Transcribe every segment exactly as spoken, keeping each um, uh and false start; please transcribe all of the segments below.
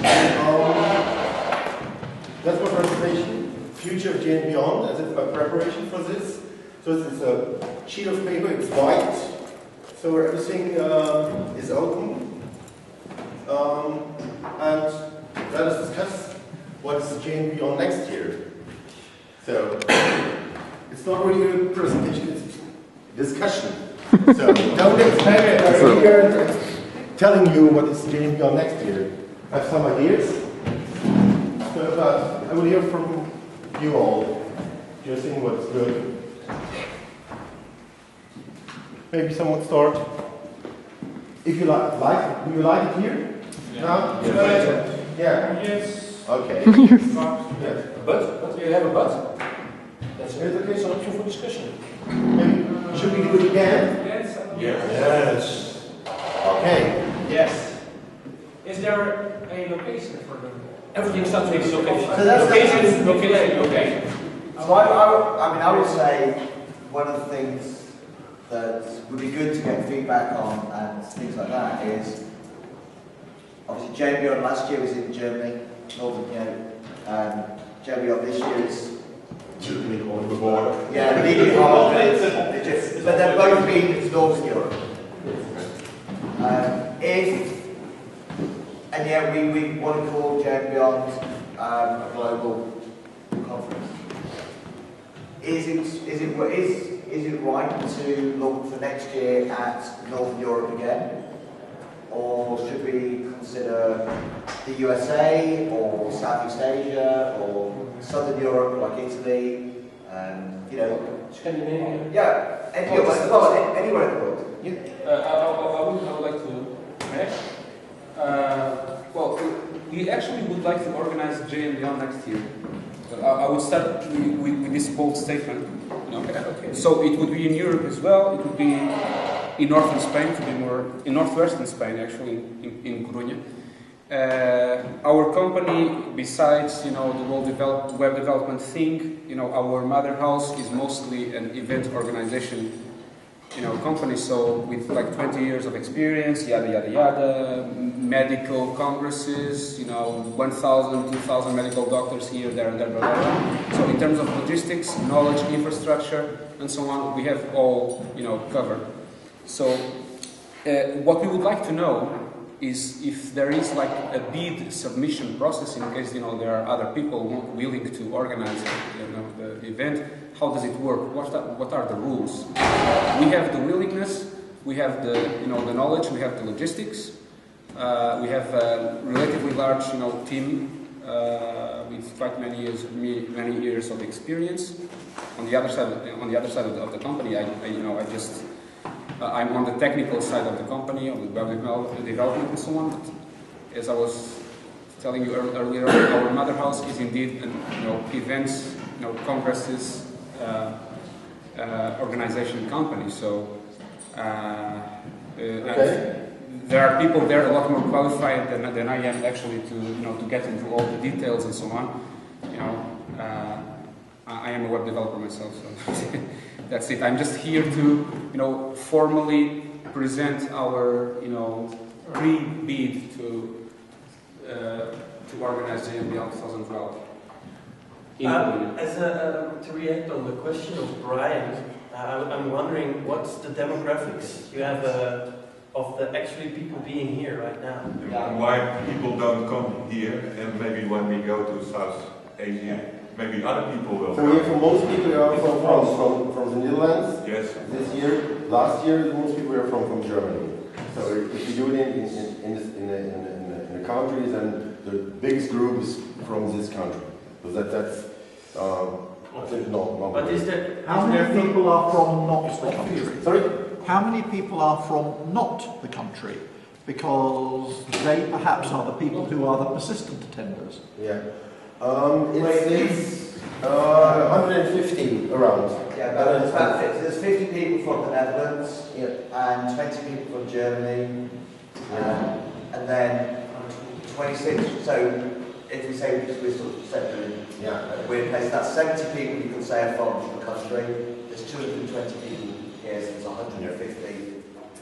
Um, that's my presentation. Future of J and Beyond, as if a preparation for this. So it's a sheet of paper, it's white, so everything uh, is open. Um, and let us discuss what's J and Beyond next year. So it's not really a presentation, it's a discussion. So don't expect that I'm here telling you what is J and Beyond next year. I have some ideas, so, but I will hear from you all. You're seeing what's good. Maybe someone start. If you like, like, do you like it here? Yeah. No? Yeah. Yeah. Yeah. Yes. Okay. Yes. But, but you have a but? That's Is it okay? an option for discussion. Maybe, should we do it again? Yes. Yes. Yes. Okay. Yes. Is there a location for them? Everything starts with location. So that's location, location, okay. So I, I, I mean, I would say one of the things that would be good to get feedback on and things like that is obviously J and Beyond last year was in Germany, Northern, you know, um, J and Beyond this year is Germany on the border. yeah, leading hard, but they're both in Northern Europe. Um, if and yeah, we, we want to call J and Beyond um, a global conference. Is it is it is is it right to look for next year at Northern Europe again, or should we consider the U S A or Southeast Asia or Southern Europe like Italy? Um, you know, Scandinavia. yeah, anywhere, well, anywhere in the world. You, Uh, I, I, I, would, I would like to connect. Uh, well, we actually would like to organize J and Beyond next year. But I, I would start with, with, with this bold statement. You know? Okay. So it would be in Europe as well. It would be in northern Spain, to be more in northwestern Spain, actually, in, in Coruña. Uh, our company, besides you know the whole develop, web development thing, you know our mother house is mostly an event organization. You know, company, so with like twenty years of experience, yada yada yada, medical congresses, you know, one thousand, two thousand medical doctors here, there, and there, blah, blah, blah. So in terms of logistics, knowledge, infrastructure, and so on, we have all, you know, covered. So uh, what we would like to know is if there is like a bid submission process in case, you know, there are other people willing to organize, you know, the event. How does it work? What are, what are the rules? We have the willingness, we have the, you know, the knowledge, we have the logistics, uh, we have a relatively large, you know, team uh, with quite many years, many years of experience. On the other side, on the other side of the, of the company, I, I, you know, I just, uh, I'm on the technical side of the company, of the development and so on. But as I was telling you earlier, our mother house is indeed, an, you know, events, you know, congresses. Uh, uh, organization company, so uh, uh, Okay. there are people there a lot more qualified than, than I am actually to you know to get into all the details and so on. You know, uh, I am a web developer myself, so that's it. I'm just here to you know formally present our you know pre-bid to uh, to organize J and Beyond twenty twelve. Um, as a, um, to react on the question of Brian, uh, I'm wondering what's the demographics you have uh, of the actually people being here right now? Yeah. Why people don't come here, and maybe when we go to South Asia, maybe other people will. So here, for most people, are from France, from from the Netherlands. Yes. This year, last year, most people were from from Germany. So if you do it in in in, this, in, a, in, a, in a country, then the biggest group is from this country. So that that's. Um, okay. no, no. But is there how is many there people are from not the country? Sorry. How many people are from not the country? Because they perhaps are the people who are the persistent attenders. Yeah. Um, it's, it's uh, one hundred fifty around. Yeah, but there's, about, there's fifty people from the Netherlands, yeah, and twenty people from Germany, um, and then twenty-six. So if we say we're sort of central in Yeah. a weird place, that's seventy people you could say are from the country. There's two hundred twenty people here, so there's one hundred fifty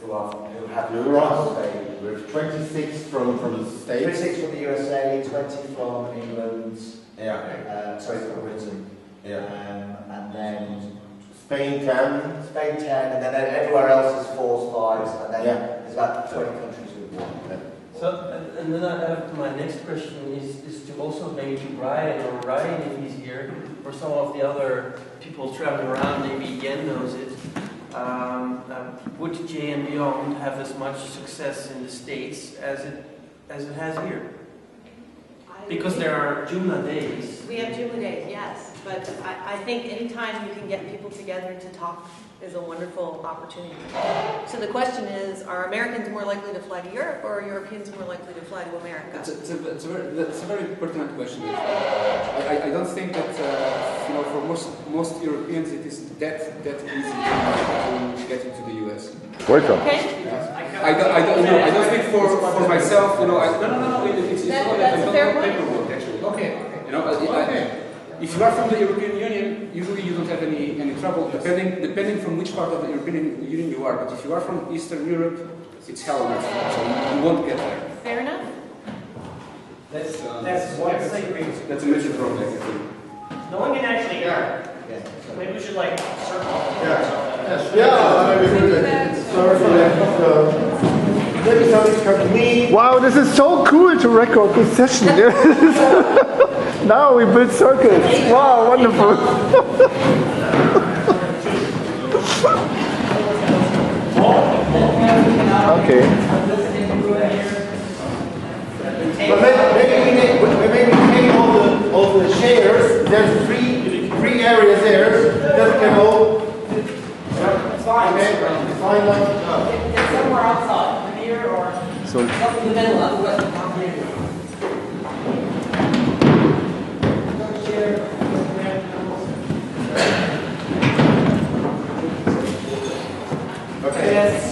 who are who have You're traveled. right. We have twenty-six from, from the States. twenty-six from the U S A, twenty from England, Yeah. uh, sorry, from Britain, Yeah. um, and then Spain ten. Spain ten, and then everywhere else is fours, fives, and then Yeah. there's about twenty countries with one. So, and, and then I have my next question is, is to also maybe to Brian or Ryan if he's here, or some of the other people traveling around, maybe Yen knows it. Um, um, would J and Beyond have as much success in the States as it as it has here? Because there are Joomla days. We have Joomla days, yes, but I, I think anytime you can get people together to talk is a wonderful opportunity. So the question is, are Americans more likely to fly to Europe, or are Europeans more likely to fly to America? It's a, it's a, it's a, very, that's a very pertinent question. I, I, I don't think that, uh, you know, for most most Europeans it is that that easy to get into the U S. Welcome. Okay, I don't, I don't know. I don't speak for, for myself. You know, I, no, no, no, no. It, it's, it's That- not, that's I a don't fair know point. paperwork actually. Okay, okay. You know, I, I, if you are from the European Union, usually you don't have any any trouble, depending depending from which part of the European Union you are. But if you are from Eastern Europe, it's hell on earth. So you, you won't get there. fair enough. That's, that's one thing. That's a major problem. No one can actually hear. Yeah. Maybe we should like circle. Yeah. Yeah, I mean, sorry for that. Uh, maybe something's come to me. Wow, this is so cool to record this session. Now we build circles. Wow, wonderful. Okay. But maybe, maybe we make, maybe we take all the all the shares. There's three three areas there that can all. It's fine. Okay, fine. Uh, It's somewhere outside, in here or So in the middle, otherwise we can't hear you. Don't share. okay. Yes.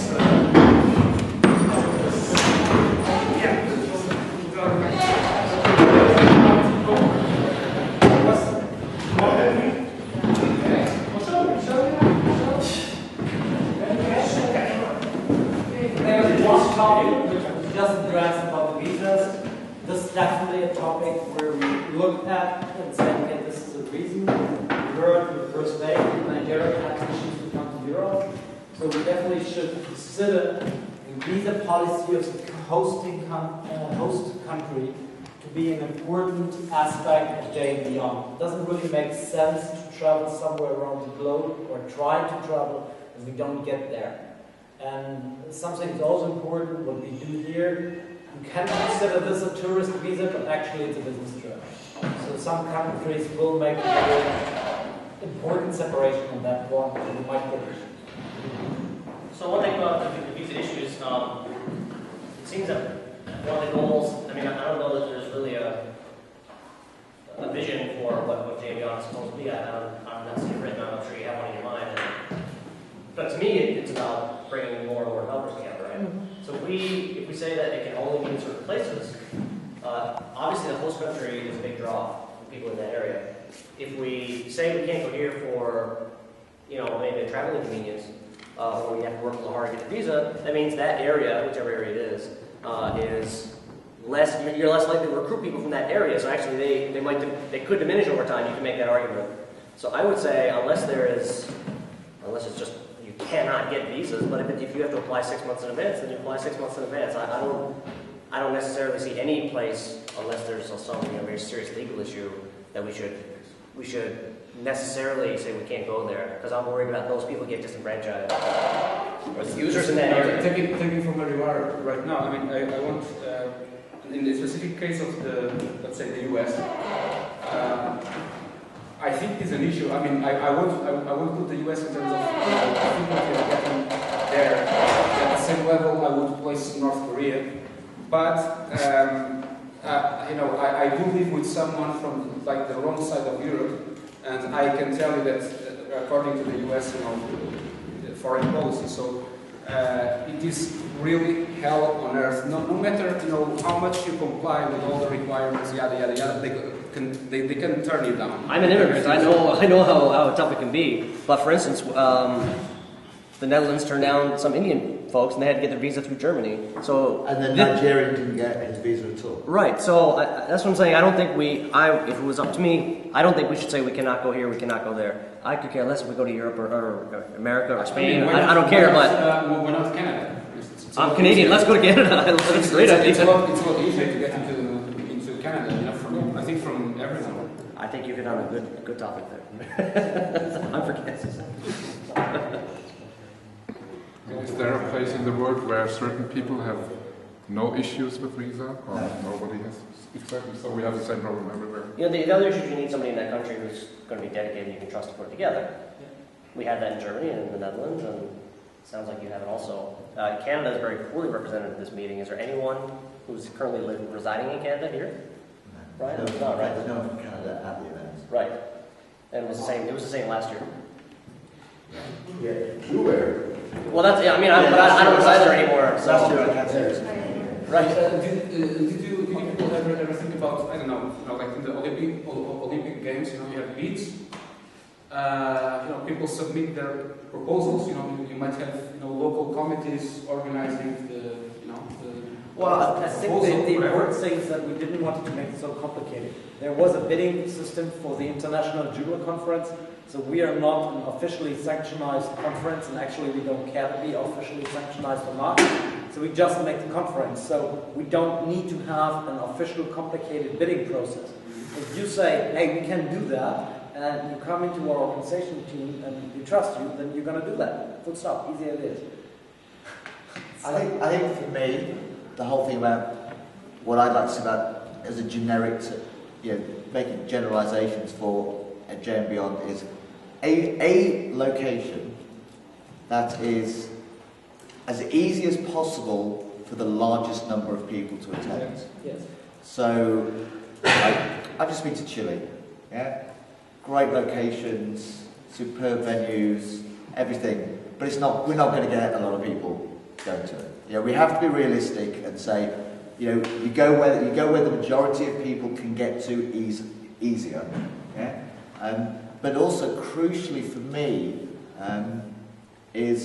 One topic which was just addressed about the visas. This is definitely a topic where we looked at and said, okay, this is a reason. We heard from the first day that Nigeria has issues to come to Europe. So we definitely should consider the visa policy of the hosting com- uh, host country to be an important aspect of J and Beyond. It doesn't really make sense to travel somewhere around the globe or try to travel if we don't get there. And something that's also important, what we do here, you can consider this a tourist visa, but actually it's a business trip. So some countries will make a very important separation on that one, and we might get issues. So one thing about the visa issues, um, it seems that one of the goals, I mean, I don't know that there's really a, a vision for what, what J and Beyond is supposed to be. I don't, I'm not seeing it written, I'm not sure you have one in your mind. And, but to me, it, it's about bringing more and more developers together, right? Mm-hmm. So we, if we say that it can only be in certain places, uh, obviously the host country is a big draw for people in that area. If we say we can't go here for, you know, maybe a travel inconvenience, uh, or we have to work a little hard to get a visa, that means that area, whichever area it is, uh, is less, you're less likely to recruit people from that area. So actually they, they might, they could diminish over time. You can make that argument. So I would say unless there is, unless it's just, you cannot get visas, but if, it, if you have to apply six months in advance, then you apply six months in advance. I, I don't, I don't necessarily see any place, unless there's some you know, very serious legal issue, that we should, we should necessarily say we can't go there, because I'm worried about those people get disenfranchised, or the users in that area. Taking, taking from where you are right now, I mean, I, I want, uh, in the specific case of the, let's say, the U S, um, I think it's an issue. I mean, I, I won't, I, I won't put the U S in terms of uh, frequency of getting there at the same level I would place North Korea. But um, uh, you know, I, I do live with someone from like the wrong side of Europe, and I can tell you that uh, according to the U S, you know, foreign policy, so uh, it is really hell on earth. No, no matter you know how much you comply with all the requirements, yada yada yada, they can they, they can turn you down. I'm an immigrant. I know I know how, how tough it can be. But for instance, um, the Netherlands turned down some Indian folks, and they had to get their visa through Germany. So And then thi- Nigerian didn't get his visa at all. Right. So I, that's what I'm saying. I don't think we. I, if it was up to me, I don't think we should say we cannot go here, we cannot go there. I could care less if we go to Europe or, or America or Spain. I, mean, I, why not- I don't care, why not, but uh, why not Canada? It's- it's a I'm lot Canadian. easier. Let's go to Canada. That's a It's, great it's, idea. it's, a lot, it's a lot easier to get into into Canada. You know, from I think from everyone. I think you hit on a good good topic there. I'm for Kansas. Is there a place in the world where certain people have no issues with visa, or No. nobody has? Exactly. So we have the same problem everywhere. You know, the, the other issue is you need somebody in that country who's going to be dedicated, you can trust to put it together. We had that in Germany and in the Netherlands, and it sounds like you have it also. Uh, Canada is very poorly represented at this meeting. Is there anyone who's currently li- residing in Canada here? Right? No, There's not, right? There's no one from Canada at the event. Right. And it was the same. It was the same last year. Yeah, you were. Well, that's yeah. I mean, I, but I, I don't reside there anymore. So Last year I can't say it. right. Uh, did, uh, did you did you people ever ever think about I don't know, you know like in the Olympic o- Olympic Games, you know, you have bids. Uh, you know, people submit their proposals. You know, you, you might have you know local committees organizing the you know the. Well, I think proposal, the, the whatever. important thing is that we didn't want to make it so complicated. There was a bidding system for the International Judo Conference, so we are not an officially sanctionized conference, and actually we don't care to be officially sanctionized or not. So we just make the conference. So we don't need to have an official complicated bidding process. If you say, hey, we can do that, and you come into our organization team and we trust you, then you're going to do that. Full stop. Easy as it is. I think, I think for me, the whole thing about what I'd like to say about as a generic, to, you know, making generalizations for a J and Beyond is a, a location that is as easy as possible for the largest number of people to attend. Yes. So, I, I've just been to Chile, yeah? Great locations, superb venues, everything, but it's not, we're not going to get a lot of people going to it. You know, we have to be realistic and say, you know, you go where you go where the majority of people can get to easy, easier. Yeah? Um, but also, crucially for me, um, is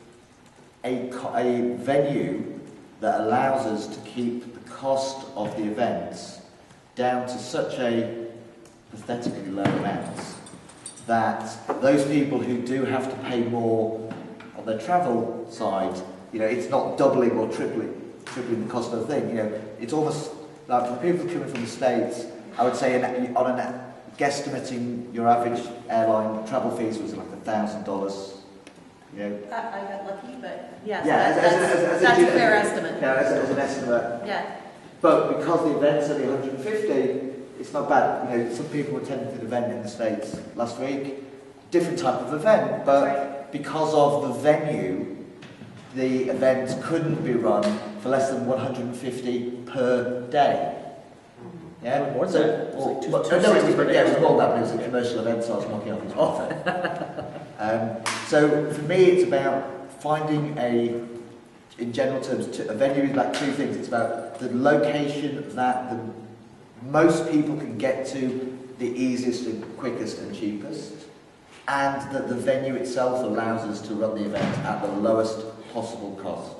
a, co- a venue that allows us to keep the cost of the events down to such a pathetically low amount that those people who do have to pay more on their travel side, you know, it's not doubling or tripling, tripling the cost of the thing. You know, it's almost like for people coming from the States, I would say an, on an guesstimating your average airline travel fees was like a thousand dollars. You know, I, I got lucky, but yes, yeah, that- as, as, that's, as, as, that's a, a fair estimate. Yeah, as, as an estimate. Yeah. But because the event's only one hundred fifty, it's not bad. You know, some people attended an event in the States last week, different type of event, but Right. because of the venue, the event couldn't be run for less than one hundred fifty per day. Yeah, More than so, that. It was like two- well, two no, it was, sixty per day. yeah, it was more than that, but it was a commercial event, so I was knocking off his profit. um, so for me, it's about finding a, in general terms, t- a venue is about two things. It's about the location that the most people can get to, the easiest and quickest and cheapest, and that the venue itself allows us to run the event at the lowest possible cost.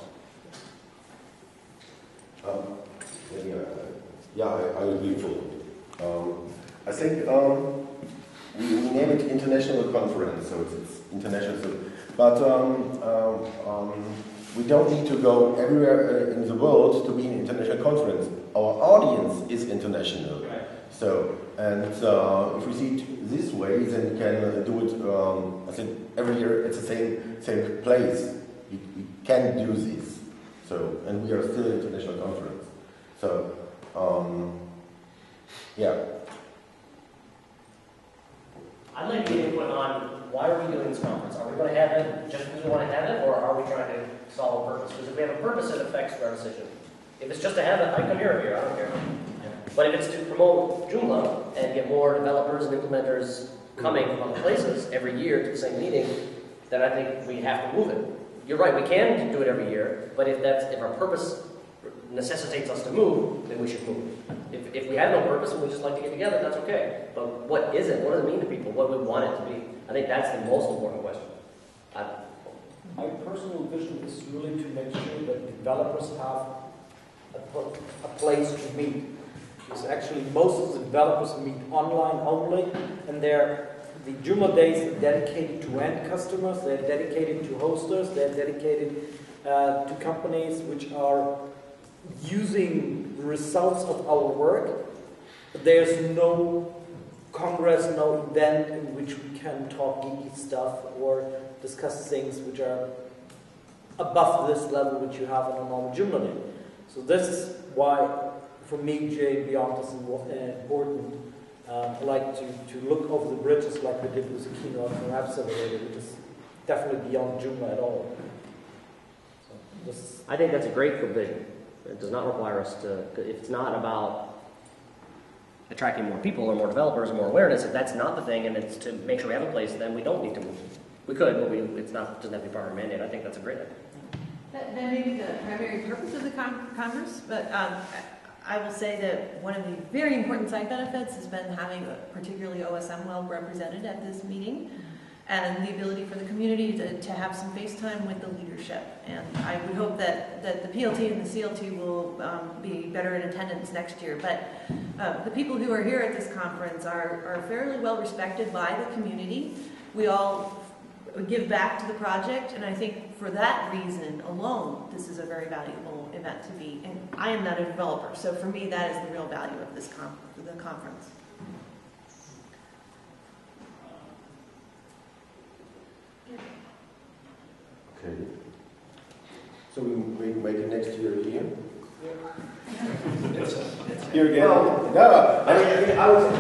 Um, yeah, yeah, I, I agree fully. Um, I think um, we, we name it international conference, so it's, it's international. So, but um, um, um, we don't need to go everywhere uh, in the world to be an international conference. Our audience is international. Right. So, and uh, if we see it this way, then we can uh, do it. Um, I think every year at the same same place. We, we can do this. So, and we are still an international conference. So, um, yeah. I'd like to get input on why are we doing this conference? Are we going to have it just because we want to have it, or are we trying to solve a purpose? Because if we have a purpose, it affects our decision. If it's just to have it, I come here every year, I don't care. But if it's to promote Joomla and get more developers and implementers coming from places every year to the same meeting, then I think we have to move it. You're right, we can do it every year, but if that's if our purpose necessitates us to move, then we should move. If, if we have no purpose and we just like to get together, that's okay. But what is it? What does it mean to people? What do we want it to be? I think that's the most important question. I, My personal vision is really to make sure that developers have a, pl- a place to meet. Because actually most of the developers meet online only, and they're, the Joomla days are dedicated to end customers, they're dedicated to hosters, they're dedicated uh, to companies which are using the results of our work. But there's no congress, no event in which we can talk geeky stuff or discuss things which are above this level which you have on a normal Joomla day. So this is why, for me, J Beyond is important. Um, I like to, to look over the bridges like we did with the keynote from App Simulator, which is definitely beyond Joomla at all. So this is I think that's a great vision. It does not require us to, if it's not about attracting more people or more developers or more awareness, if that's not the thing and it's to make sure we have a place, then we don't need to move. We could, but we, it's not, it doesn't have to be part of our mandate. I think that's a great idea. That, that may be the primary purpose of the con Congress, but um, I will say that one of the very important side benefits has been having a particularly O S M well represented at this meeting, and the ability for the community to, to have some face time with the leadership. And I would hope that, that the P L T and the C L T will um, be better in attendance next year. But uh, the people who are here at this conference are, are fairly well respected by the community. We all give back to the project, and I think for that reason alone, this is a very valuable event to be. And I am not a developer, so for me, that is the real value of this con the conference. Okay. So we we make it next year here? Here again? Well, no, I mean, I was.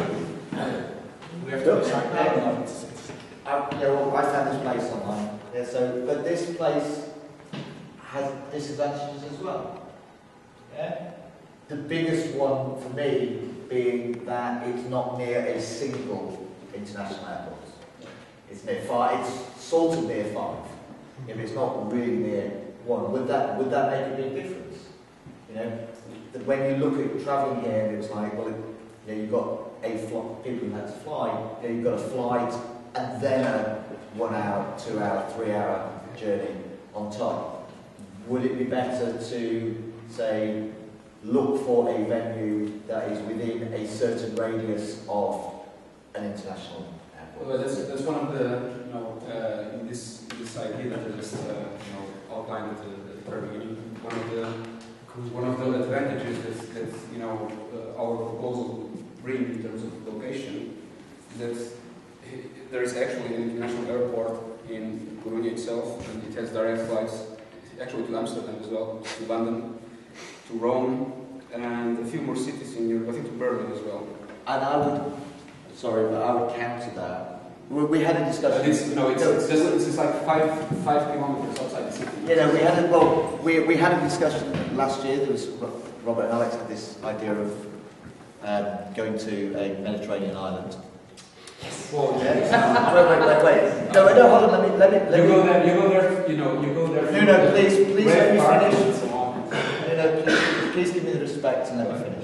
we have to decide now. I, yeah, well, I found this place online. Yeah, so, but this place has disadvantages as well. Yeah. The biggest one for me being that it's not near a single international airport. It's near five. It's sort of near five. If it's not really near one, would that would that make a big difference? You know, that when you look at travelling here, it's like, well, it, you know, you've got a flight. People who had to fly. You know, you've got a flight and then a one-hour, two-hour, three-hour journey on top. Would it be better to say look for a venue that is within a certain radius of an international airport? Well, that's, that's one of the, you know, uh, in this this idea that I just, uh, you know, outlined at the, at the very beginning. One of the one of the advantages that, that you know, uh, our proposal bring in terms of location is that there is actually an international airport in Coruña itself, and it has direct flights actually to Amsterdam as well, to London, to Rome, and a few more cities in Europe, I think to Berlin as well. And I would, sorry, but I would counter that. We, we had a discussion. It's, no, it's, it's, just, it's just like five five kilometers outside the city. You know, we had a, well, we, we had a discussion last year. There was Robert and Alex had this idea of um, going to a Mediterranean island. Yes. Well, yeah. wait, wait, wait, wait. No, no, hold on. Let me, let me. Let you me. go there. You go there. You know, you go there. No, no, please, please let me finish. So no, no, please, please give me the respect and let me finish.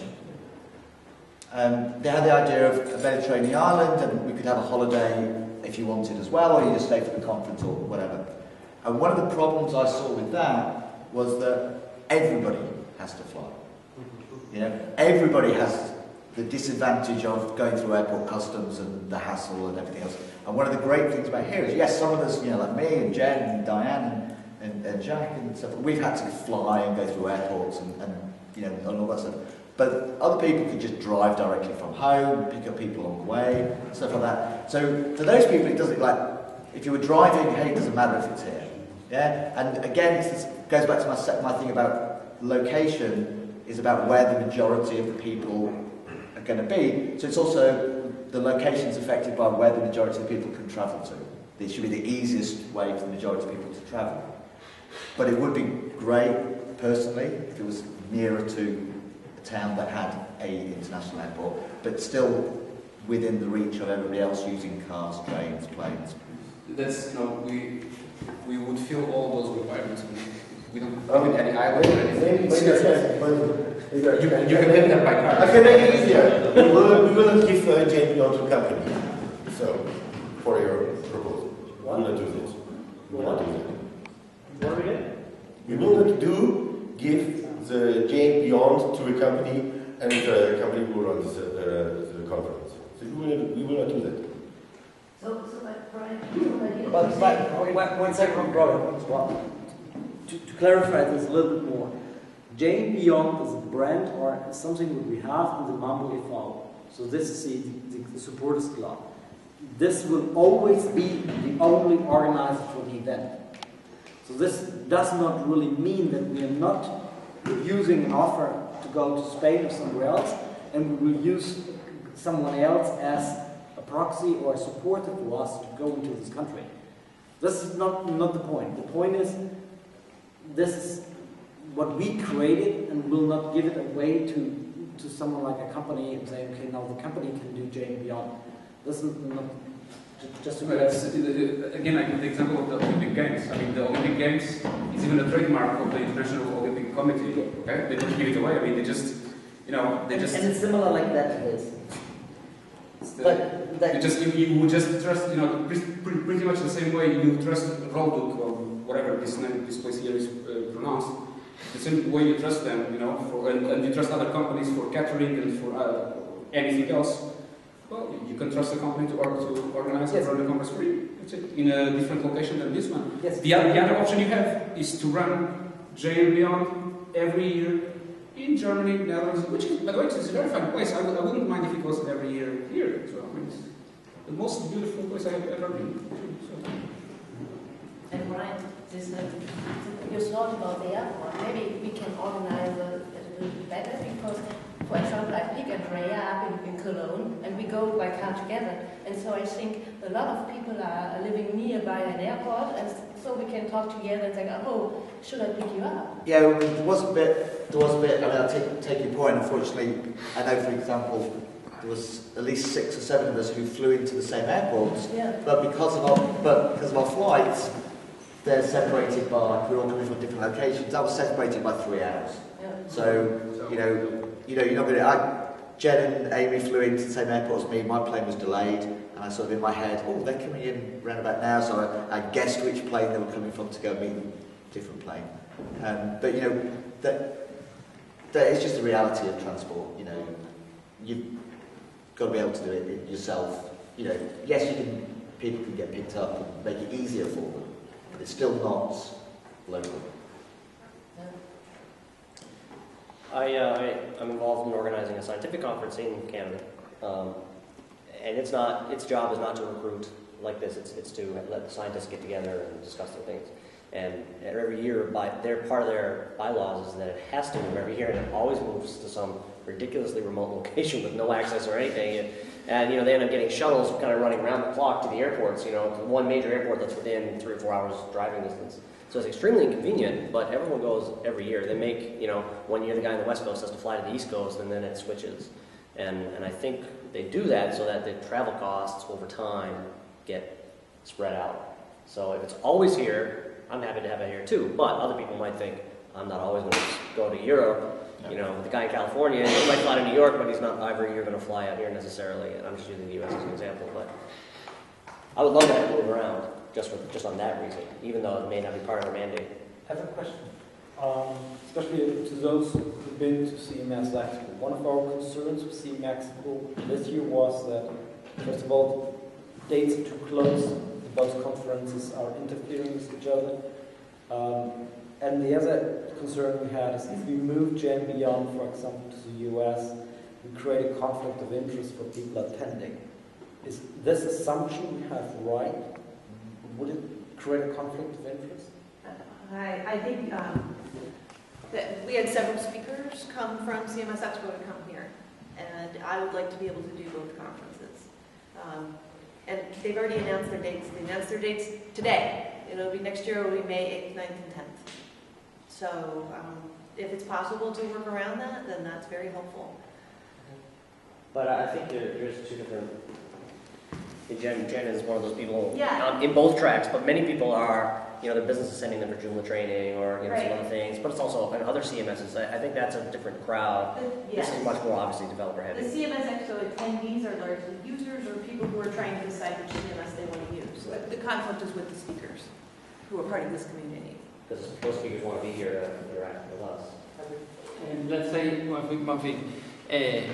Um, they had the idea of a Mediterranean island, and we could have a holiday if you wanted as well, or you just stay for the conference or whatever. And one of the problems I saw with that was that everybody has to fly. You know, everybody has the disadvantage of going through airport customs and the hassle and everything else. And one of the great things about here is, yes, some of us, you know, like me and Jen and Diane and, and, and Jack and stuff, we've had to fly and go through airports and, and you know, and all that stuff. But other people could just drive directly from home, pick up people along the way, stuff like that. So for those people, it doesn't, like, if you were driving, hey, it doesn't matter if it's here. Yeah? And again, it's, it goes back to my, my thing about location, is about where the majority of the people are going to be. So it's also, the location's affected by where the majority of the people can travel to. It should be the easiest way for the majority of people to travel. But it would be great, personally, if it was nearer to town that had a international airport, but still within the reach of everybody else using cars, trains, planes. That's, you know, we we would fill all those requirements. We don't um, have any island or anything. Wait, wait, wait, wait. You, you can get there by car. I can make it easier. We will, we will give uh, J P on to company. So, for your proposal. We will not do this. We will not do that. What are we doing? We will not do give the J and Beyond to a company and the company will run the, uh, the conference. So we will, we will not do that. So, so like, Brian, you But, but wait, one one second, Robert. Well, to, to clarify this a little bit more, J and Beyond is a brand or something that we have in the Mambo e V. So this is the, the, the supporters club. This will always be the only organizer for the event. So this does not really mean that we are not using an offer to go to Spain or somewhere else, and we will use someone else as a proxy or a supporter for us to go into this country. This is not, not the point. The point is, this is what we created and will not give it away to to someone like a company and say, okay, now the company can do J and Beyond. This is not just to Well, that's, again, I give the example of the Olympic Games. I mean, the Olympic Games is even a trademark of the International Olympic Committee. Okay, they don't give it away. I mean, they just, you know, they just. And it's similar like that to this. The, but that you just you, you would just trust, you know, pretty, pretty much the same way you trust Rolduk or whatever this name, this place here is uh, pronounced. The same way you trust them, you know, for, and, and you trust other companies for catering and for uh, anything else. Well, you can trust the company to, or, to organize yes. and run the conference for you. That's it. In a different location than this one. Yes. The, the other option you have is to run J and Beyond every year in Germany, Netherlands, which is, by the way, it's a very fun place. I, would, I wouldn't mind if it was every year here as well. I mean, it's the most beautiful place I have ever been. So. And Brian, this, uh, you thought about the airport. Maybe we can organize a, a little bit better because, for example, I pick Andrea up in, in Cologne and we go by car together. And so I think a lot of people are living nearby an airport, and so we can talk together and say, oh, should I pick you up? Yeah, well, there was a bit, there was a bit, I mean, I take, take your point. Unfortunately, I know, for example, there was at least six or seven of us who flew into the same airports, yeah. but because of our, but because of our flights, they're separated by, we're all coming from different locations. That was separated by three hours. Yeah. So, you know, you know, you're not going to. I, Jen and Amy flew into the same airport as me. My plane was delayed, and I sort of in my head, oh, they're coming in round about now. So I, I guessed which plane they were coming from to go meet them. Different plane. Um, but you know, that that is just the reality of transport. You know, you've got to be able to do it yourself. You know, yes, you can. People can get picked up and make it easier for them. But it's still not local. I, uh, I, I'm involved in organizing a scientific conference in Canada, um, and it's not, its job is not to recruit like this, it's, it's to let the scientists get together and discuss their things. And every year, by, their, part of their bylaws is that it has to move every year, and it always moves to some ridiculously remote location with no access or anything. And, and you know, they end up getting shuttles kind of running around the clock to the airports, you know, one major airport that's within three or four hours driving distance. So it's extremely inconvenient, but everyone goes every year. They make, you know, one year the guy on the West Coast has to fly to the East Coast, and then it switches. And, and I think they do that so that the travel costs over time get spread out. So if it's always here, I'm happy to have it here too. But other people might think, I'm not always going to go to Europe. You know, the guy in California, he might fly to New York, but he's not every year going to fly out here necessarily. And I'm just using the U S as an example, but I would love to have to move around just for just on that reason, even though it may not be part of our mandate. I have a question, um, especially to those who've been to C M S Expo. One of our concerns with C M S Expo this year was that, first of all, dates are too close. Both conferences are interfering with each other. Um, and the other concern we had is if we move J and Beyond, for example, to the U S, we create a conflict of interest for people attending. Is this assumption we have right? Would it create a conflict of interest? I, I think um, that we had several speakers come from C M S Expo to come here, and I would like to be able to do both conferences. Um, and they've already announced their dates. They announced their dates today. It'll be next year. It'll be May eighth, ninth, and tenth. So um, if it's possible to work around that, then that's very helpful. But I think there, there's two different. Jen, Jen is one of those people yeah. um, in both tracks, but many people are, you know, their business is sending them for Joomla training or you know right. some other things. But it's also in other C M Ss. I, I think that's a different crowd. The, yes. This is much more obviously developer heavy. The C M S Expo attendees are largely users or people who are trying to decide which C M S they want to use. The conflict is with the speakers who are part of this community. because those figures want to be here to interact with us. And let's say one thing. One thing. Uh,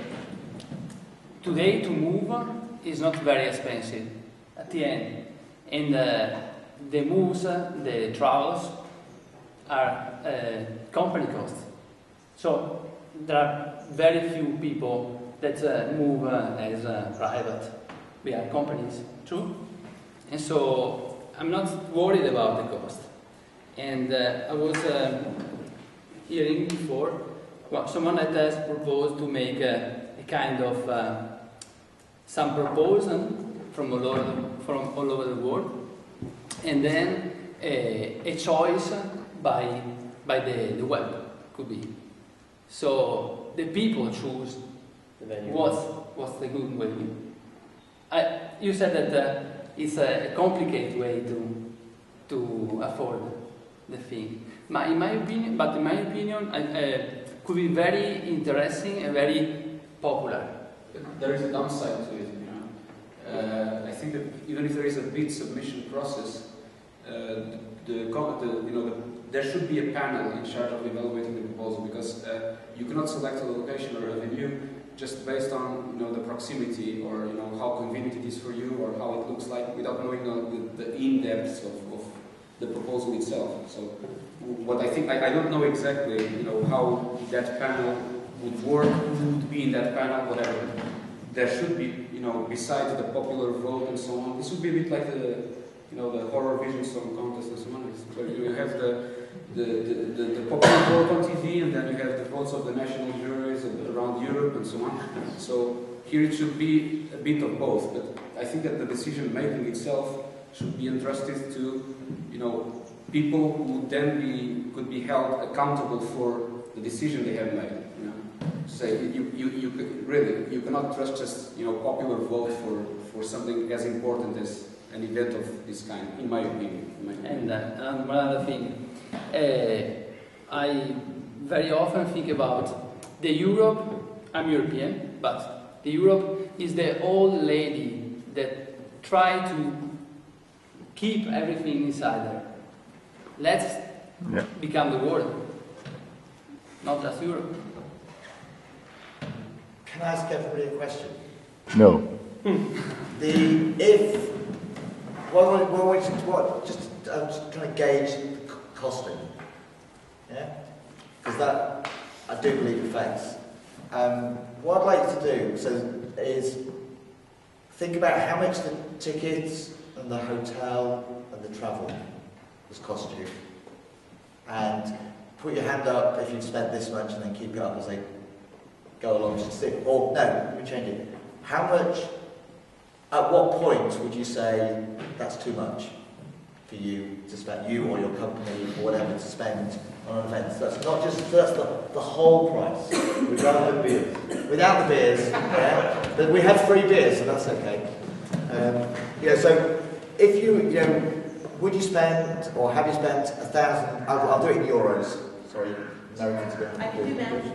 today to move is not very expensive at the end, and uh, the moves, uh, the travels are uh, company costs. So there are very few people that uh, move uh, as uh, private. We are companies, true? And so I'm not worried about the cost. And uh, I was um, hearing before, well, someone that has proposed to make a, a kind of uh, some proposal from all over the, from all over the world, and then a, a choice by by the, the web could be. So the people choose what's what's the good way. I, you said that uh, it's a, a complicated way to to afford the thing. My, in my opinion, but in my opinion, I, uh, could be very interesting and very popular. There is a downside to it, you know. Uh, I think that even if there is a bid submission process, uh, the, the, the you know the, there should be a panel in charge of evaluating the proposal, because uh, you cannot select a location or a venue just based on you know the proximity or you know how convenient it is for you or how it looks like without knowing the, the in-depth of, of the proposal itself. So what I think I, I don't know exactly you know how that panel would work, who would be in that panel, whatever. There should be you know besides the popular vote and so on. This would be a bit like the you know the horror vision song contest and so on, where you have the The, the, the, the popular vote on T V, and then you have the votes of the national juries around Europe and so on. So here it should be a bit of both, but I think that the decision making itself should be entrusted to, you know, people who then be could be held accountable for the decision they have made. You know, say you you you really you cannot trust just you know popular vote for for something as important as an event of this kind, in my opinion. In my opinion. And, uh, and one other thing. Uh, I very often think about the Europe. I'm European, but the Europe is the old lady that try to keep everything inside her. Let's yeah. become the world, not just Europe. Can I ask everybody a question? No. The if well, well, well what just I'm just trying to gauge costing, yeah, because that I do believe affects. Um, what I'd like you to do so is think about how much the tickets and the hotel and the travel has cost you, and put your hand up if you've spent this much, and then keep it up as they go along. Just think, or no, let me change it. How much? At what point would you say that's too much for you to spend, you or your company or whatever, to spend on an event? So that's not just, that's the, the whole price. Without the beers. Without the beers, yeah. But we have free beers, so that's okay. Um, you know, so if you, you know, would you spend, or have you spent a thousand, I'll, I'll do it in euros. Sorry, Americans go. I can do math.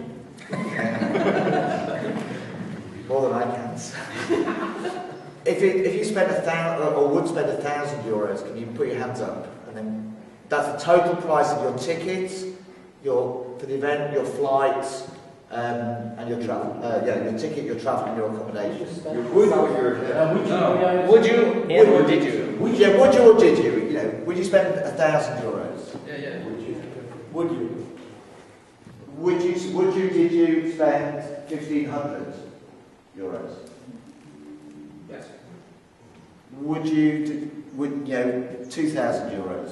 More than I can. If, it, if you spend a thousand, or would spend a thousand euros, can you put your hands up? And then that's the total price of your tickets, your for the event, your flights, um, and your travel. Uh, yeah, your ticket, your travel, and your accommodation. You would or your uh, would you? No. Would you? And or did you? Would, yeah, would you or did you? You know, would you spend a thousand euros? Yeah, yeah. Would you? Would you? Would you? Would you? Did you spend fifteen hundred euros? Yes. Would you, do, would, you know, two thousand euros?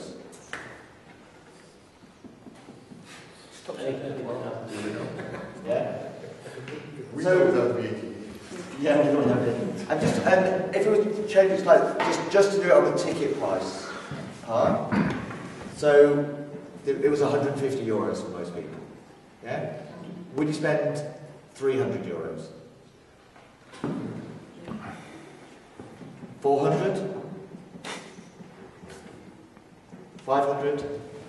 Stop shaking. Yeah? We so, don't have V A T. Yeah, we don't have V A T. And just, and if it was to change it slightly, just, just to do it on the ticket price. Huh? So, it was one hundred fifty euros for most people. Yeah? Would you spend three hundred euros? four hundred? five hundred?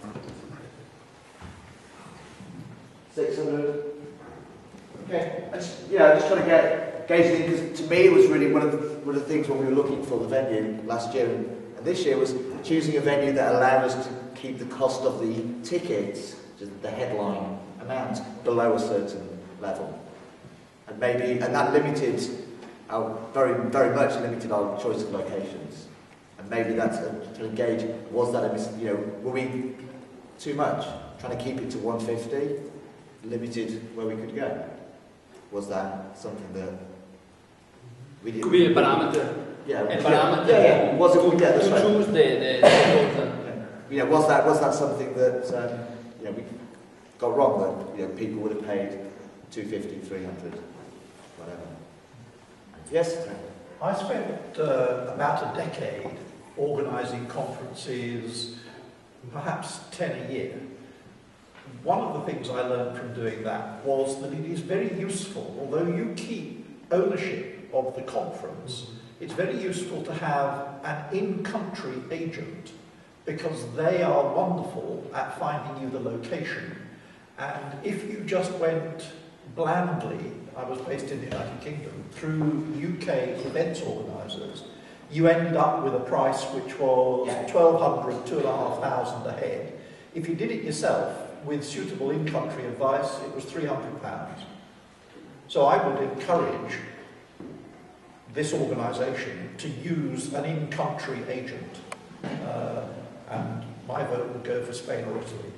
six hundred? Okay, I just, yeah, I'm just trying to get gauge it, because to me it was really one of the one of the things when we were looking for the venue last year, and And this year was choosing a venue that allowed us to keep the cost of the tickets, just the headline amount, below a certain level. And maybe, and that limited, our, very, very much limited our choice of locations. And maybe that's a, to gauge, was that a, mis- you know, were we too much? Trying to keep it to one fifty, limited where we could go. Was that something that we did? Could be a parameter. Yeah, a yeah, parameter. yeah, yeah. Was it? To, Yeah, that's to right. choose the the. the You know, was that was that something that um, you know we got wrong? That you know people would have paid two fifty, three hundred, whatever. Yes. I spent uh, about a decade organising conferences, perhaps ten a year. One of the things I learned from doing that was that it is very useful, although you keep ownership of the conference, it's very useful to have an in-country agent, because they are wonderful at finding you the location. And if you just went blandly, I was based in the United Kingdom, through U K events organisers, you end up with a price which was twelve hundred, two and a half thousand a head. If you did it yourself, with suitable in-country advice, it was three hundred pounds. So I would encourage this organisation to use an in-country agent. Uh, and my vote would go for Spain or Italy.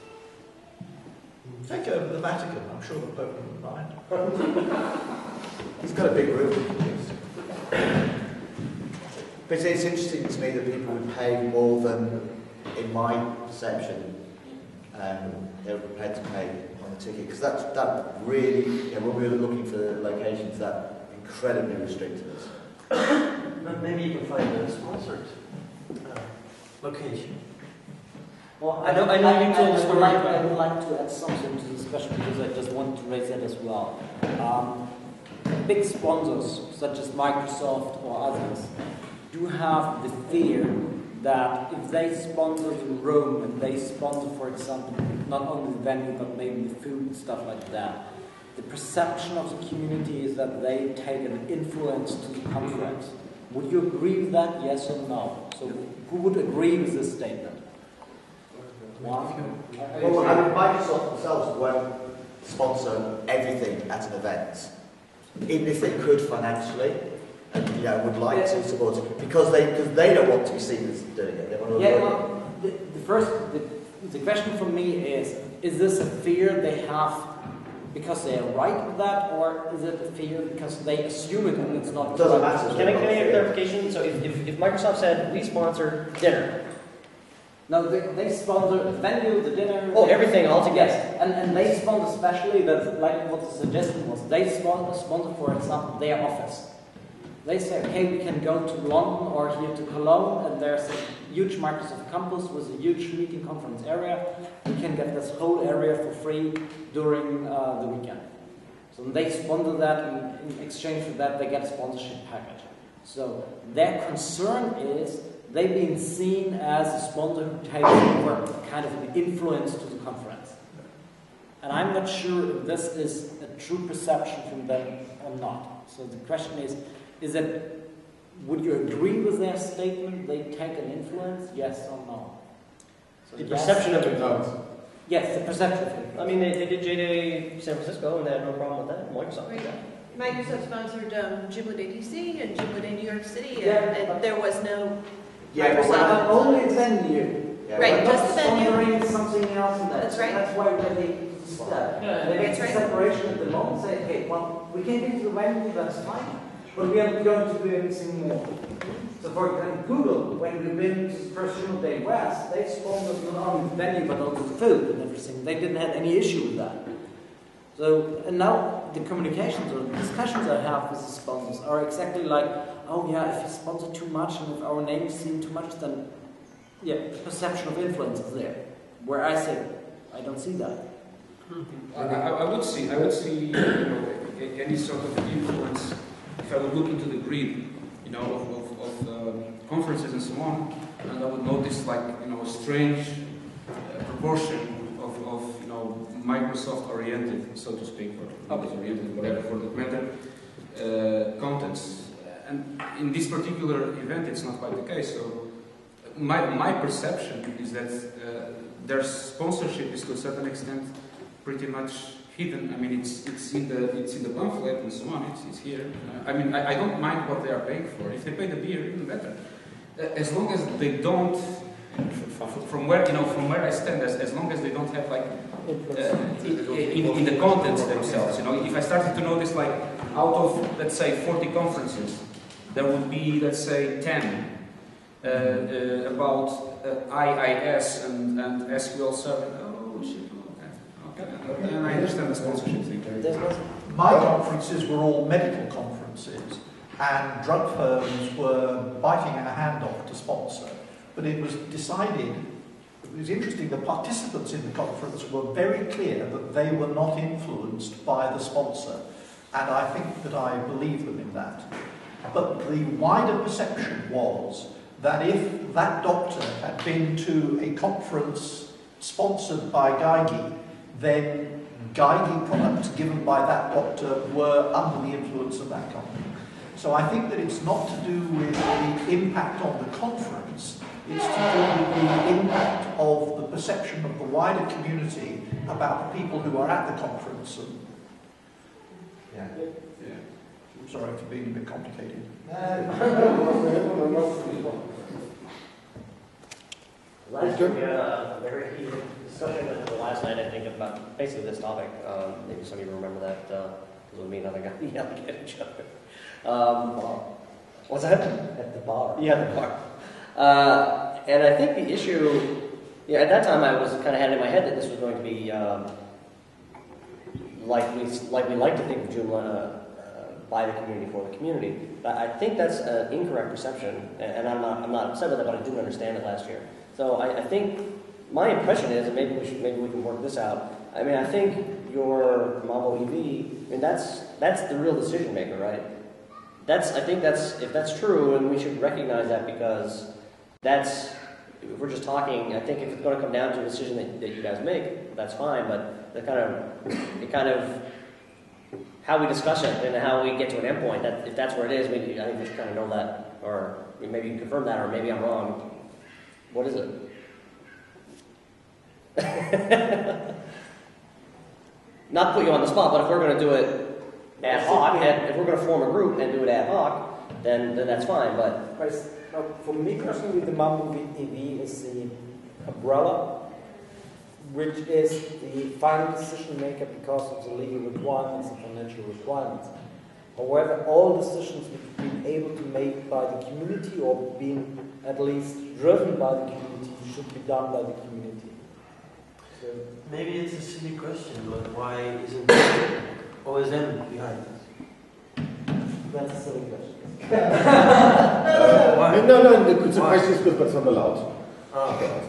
Take over the Vatican, I'm sure the Pope wouldn't mind. He's got a big room. But it's interesting to me that people would pay more than, in my perception, um, they were prepared to pay on the ticket. Because that, that really, you know, when we were looking for locations, that incredibly restricted us. But maybe you can find a sponsored uh, location. Well, I know- I know you told I the would story, like, but- I would like to add something to the discussion because I just want to raise that as well. Um, big sponsors such as Microsoft or others do have the fear that if they sponsor in Rome and they sponsor, for example, not only the venue but maybe the food and stuff like that, the perception of the community is that they take an influence to the conference. Would you agree with that, yes or no? So who would agree with this statement? One? Well, I mean, Microsoft themselves won't sponsor everything at an event, even if they could financially, and you know, would like to support it, because they because they don't want to be seen as doing it. They want to Yeah, avoid well, the, the first, the, the question for me is, is this a fear they have because they are right with that, or is it a fear because they assume it and it's not? It doesn't right? matter. Can I, can I get clarification? So if, if, if Microsoft said, we sponsor dinner. No, they, they sponsor the venue, the dinner. Oh, everything all together. Yes, and, and they sponsor especially, that, like what the suggestion was, they sponsor, sponsor, for example, their office. They say, okay, we can go to London or here to Cologne, and there's a huge Microsoft campus with a huge meeting conference area. We can get this whole area for free during uh, the weekend. So they sponsor that, and in exchange for that, they get a sponsorship package. So their concern is they've been seen as a sponsor who takes over kind of an influence to the conference. And I'm not sure if this is a true perception from them or not. So the question is, is that, would you agree with their statement, they take an influence, yes or no? So The yes. perception of influence. Yes, the perception of influence. I mean, they, they did J Day San Francisco and they had no problem with that. Microsoft did that. Microsoft sponsored um, Joomla Day D C and Joomla Day New York City, and, Yeah. and there was no Yeah, but Microsoft. only venue. Yeah, Right, Not just the venue. sponsoring something else in that. That's right. That's why when they step, Yeah, they make that's a right. separation at the moment, say, okay, well, we can give you the venue, that's fine, but we are going to do anything more. So for example, Google, when we've been to First Journal Day West, they sponsored not only the venue but also the food and everything. They didn't have any issue with that. So, and now the communications or the discussions I have with the sponsors are exactly like, oh yeah, if you sponsor too much and if our name is seen too much, then yeah, perception of influence is there. Where I say, I don't see that. I, I, I would see, I would see, you know, a- any sort of influence if I would look into the grid, you know, of, of, of um, conferences and so on, and I would notice like, you know, a strange uh, proportion of, of, you know, Microsoft-oriented, so to speak, or Office-oriented, whatever for that matter, uh, contents. And in this particular event, it's not quite the case. So my, my perception is that uh, their sponsorship is to a certain extent pretty much hidden. I mean, it's it's in the it's in the pamphlet and so on. It's, it's here. Uh, I mean, I, I don't mind what they are paying for. If they pay the beer, even better. Uh, as long as they don't, from where you know, from where I stand, as, as long as they don't have like uh, in, in the contents themselves. You know, if I started to notice like out of let's say forty conferences, there would be let's say ten. Uh, uh, about uh, I I S and, and S Q L Server. Oh shit, okay. Okay. And I understand the sponsorship thing. My conferences were all medical conferences, and drug firms were biting our hand off to sponsor. But it was decided, it was interesting, the participants in the conference were very clear that they were not influenced by the sponsor, and I think that I believe them in that. But the wider perception was that if that doctor had been to a conference sponsored by Geigy, then Geigy products given by that doctor were under the influence of that company. So I think that it's not to do with the impact on the conference, it's to do with the impact of the perception of the wider community about the people who are at the conference. And yeah. Yeah. I'm sorry for being a bit complicated. Last year we had a very heated discussion last night, I think, about basically this topic. Um, maybe some of you remember that. Uh, it was me and another guy yelling at each other. Um, what's that? At the bar. Yeah, at the bar. Uh, and I think the issue, yeah, at that time I was kind of had in my head that this was going to be um, like we like we like to think of Joomla uh, by the community for the community. But I think that's an incorrect perception, and I'm not I'm not upset with it, but I didn't understand it last year. So I, I think my impression is, and maybe we should maybe we can work this out. I mean, I think your Mambo E V, I mean that's that's the real decision maker, right? That's I think that's if that's true, and we should recognize that because that's if we're just talking. I think if it's going to come down to a decision that, that you guys make, that's fine. But the kind of it kind of how we discuss it and how we get to an endpoint. That if that's where it is, we I think we should kind of know that, or maybe you confirm that, or maybe I'm wrong. What is it? Not to put you on the spot, but if we're going to do it ad hoc, and if we're going to form a group and do it ad hoc, then, then that's fine. But for me personally, the Mambo E V is the umbrella, which is the final decision maker because of the legal requirements and financial requirements. However, all decisions which have been able to make by the community or being at least driven by the community should be done by the community. So maybe it's a silly question, but why isn't there O S M behind this? That's a silly question. uh, why? No, no, the, the question is good, but it's not allowed. Oh. Okay.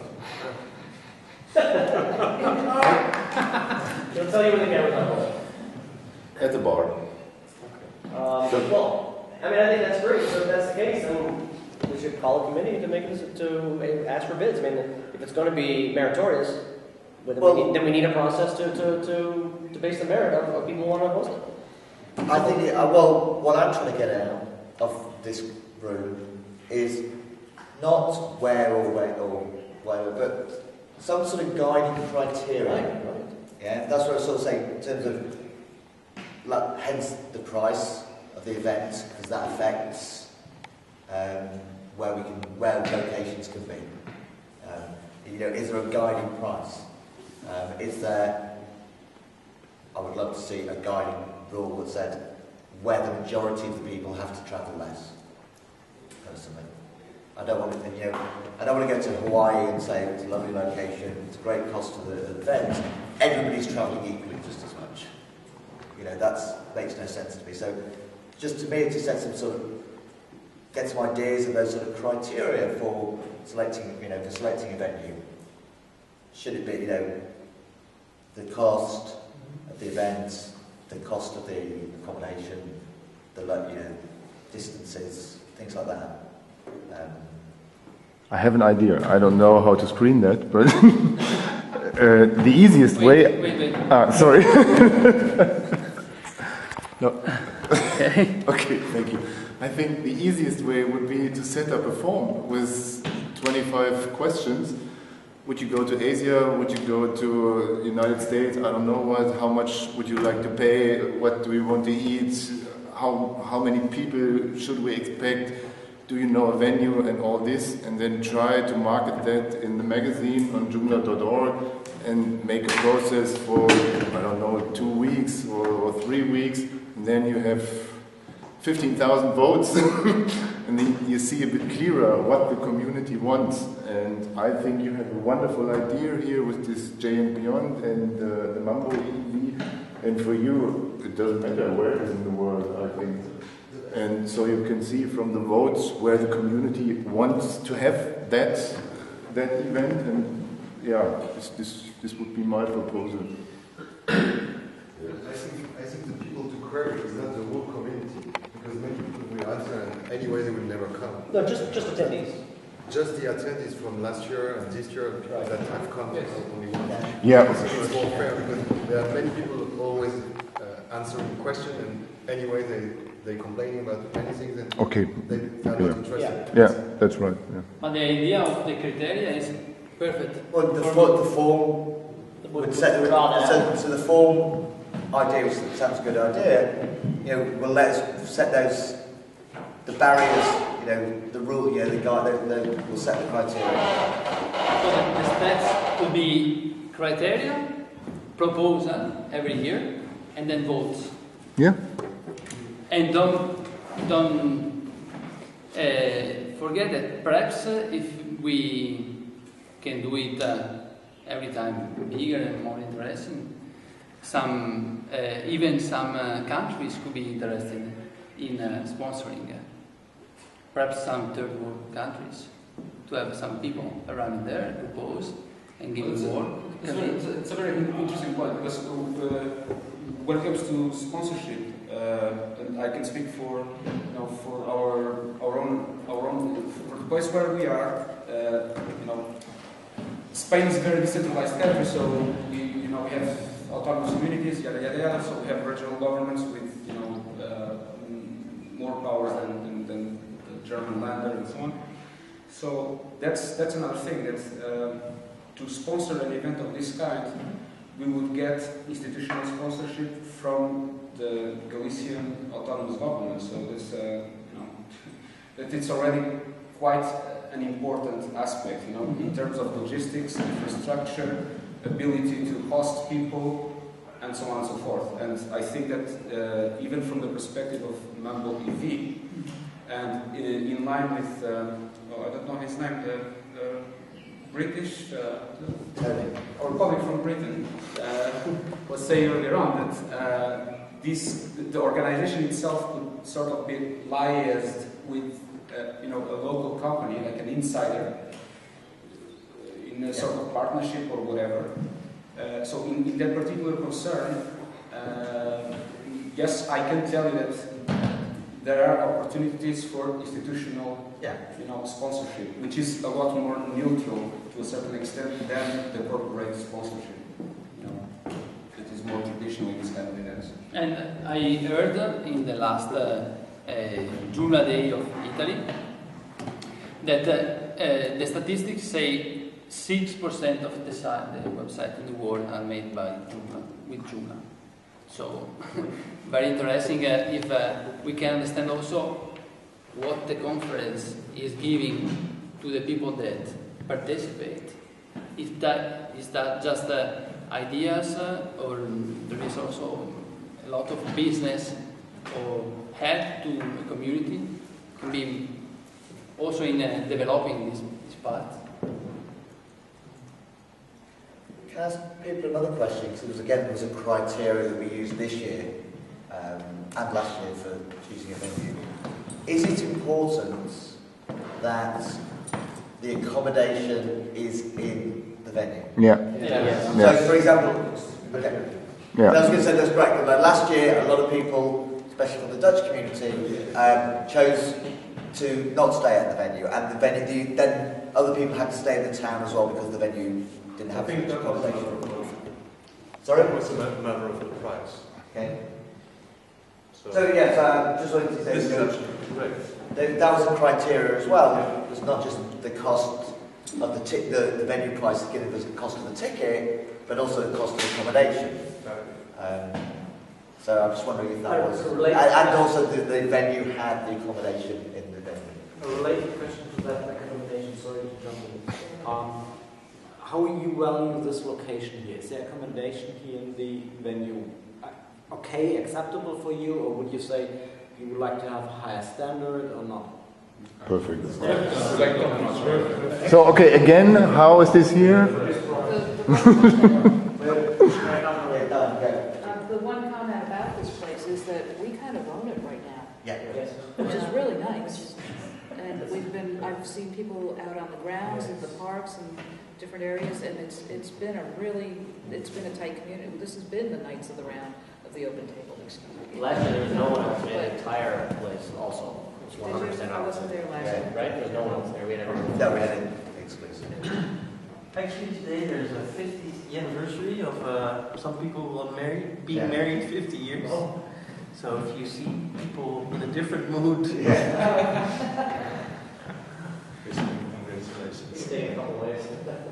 He'll tell you when the camera's on. At the bar. Um, so, well, I mean, I think that's great. So if that's the case, then we should call a committee to make this to ask for bids. I mean, if it's going to be meritorious, then, well, we, need, then we need a process to to, to, to base the merit of what people want to host it. I think, it, uh, well, what I'm trying to get out of this room is not where or where or where, but some sort of guiding criteria. Right, right. Yeah, that's what I was sort of saying in terms of. Like, hence the price of the event, because that affects um, where we can, where locations can be. Um, you know, is there a guiding price? Um, is there? I would love to see a guiding rule that said where the majority of the people have to travel less. Personally, I don't want to. You know, I don't want to go to Hawaii and say it's a lovely location, it's a great cost to the, the event. Everybody's travelling equally just as much. You know, that makes no sense to me. So, just to me, to set some sort of, get some ideas and those sort of criteria for selecting, you know, for selecting a venue. Should it be, you know, the cost of the event, the cost of the accommodation, the, you know, distances, things like that. Um, I have an idea. I don't know how to screen that, but uh, the easiest wait, way. Wait, wait. Ah, sorry. No. Okay. Okay, thank you. I think the easiest way would be to set up a form with twenty-five questions. Would you go to Asia? Would you go to uh, United States? I don't know what. How much would you like to pay? What do you want to eat? How how many people should we expect? Do you know a venue and all this? And then try to market that in the magazine on joomla dot org and make a process for, I don't know, two weeks or, or three weeks. And then you have fifteen thousand votes. And then you see a bit clearer what the community wants. And I think you have a wonderful idea here with this J and Beyond and uh, the Mambo E V. And for you, it doesn't matter where it is in the world, I think. And so you can see from the votes where the community wants to have that that event. And yeah, this this, this would be my proposal. I think I think the people to query is not the whole community, because many people will answer and anyway they will never come. No, just just attendees. Just the attendees from last year and this year, people that have come yes. only one. Yeah. It's, it's more fair because there are many people always uh, answering the question and anyway they they complaining about many things and okay. they, they are yeah. not interested. Yeah. yeah, that's right. Yeah. But the idea of the criteria is perfect. Well, the, for the form would set the, so, so the form idea was, sounds a good idea. You know, will let us set those the barriers. You know, the rule. You know, the guy. They, they will set the criteria. So the, the steps could be criteria, proposal every year, and then votes. Yeah. And don't don't uh, forget that perhaps uh, if we can do it uh, every time bigger and more interesting, some uh, even some uh, countries could be interested in uh, sponsoring. Uh, perhaps some third world countries to have some people around there propose and give well, more. It's, it's, it's a very interesting point because uh, when it comes to sponsorship. Uh, and I can speak for you know for our our own our own for the place where we are. Uh, you know, Spain is a very decentralized country, so we you know we have autonomous communities, yada yada yada. So we have regional governments with you know uh, more powers than, than, than the German Länder and so on. So that's that's another thing that uh, to sponsor an event of this kind, we would get institutional sponsorship from the Galician autonomous government. So that's uh, you know that it's already quite an important aspect, you know, in terms of logistics, infrastructure, ability to host people, and so on and so forth. And I think that uh, even from the perspective of Mambo E V, and in, in line with, uh, oh, I don't know his name, the, the British, uh, or colleague from Britain, uh, was saying earlier on that uh, this, the organization itself could sort of be liaised with uh, you know, a local company, like an insider, in a sort of partnership or whatever. Uh, so in, in that particular concern, uh, yes, I can tell you that there are opportunities for institutional yeah. you know, sponsorship, which is a lot more neutral to a certain extent than the corporate sponsorship. You know, it is more traditional in this kind of events. And I heard in the last uh, uh, Joomla Day of Italy that uh, uh, the statistics say six percent of the, site, the website in the world are made by Joomla, with Joomla. So, very interesting uh, if uh, we can understand also what the conference is giving to the people that participate. If that is that just uh, ideas uh, or there is also a lot of business or help to the community can be also in uh, developing this, this part. Can I ask people another question? Because it was again there was a criteria that we used this year um, and last year for choosing a venue. Is it important that the accommodation is in the venue? Yeah. Yeah. yeah. So, yeah. for example, okay. Yeah. I was going to say that's great. But last year, a lot of people, especially from the Dutch community, um, chose to not stay at the venue, and the venue the, then other people had to stay in the town as well because the venue didn't have much accommodation. Sorry? It was a matter of the price. Okay. So, so yes, I just wanted to say this is absolutely correct. That, that was a criteria as well. It was not just the cost of the, ti- the, the venue price, given the cost of the ticket, but also the cost of accommodation. Um, so I'm just wondering if that Uh, was... And, related- and also the, the venue had the accommodation in the venue. A related question to that accommodation, sorry to jump in. Um, how you value this location here? Is the accommodation here in the venue uh, okay, acceptable for you, or would you say you would like to have a higher standard or not? Perfect. So, okay, again, how is this here? Um, the one comment about this place is that we kind of own it right now. Yeah. Yes. Which is really nice. And we've been, I've seen people out on the grounds, in the parks and different areas, and it's it's been a really, it's been a tight community. This has been the Knights of the Round of the Open Table, excuse me. Last year there was no one else in the But- entire place also. It was one hundred percent I wasn't there last Yeah, year. right? There was no one else there. We had everyone. No, we had it exclusive. Actually, today there's a fiftieth anniversary of uh, some people who are married, being Yeah. married fifty years. So if you see people in a different mood, Congratulations. Stay a couple ways.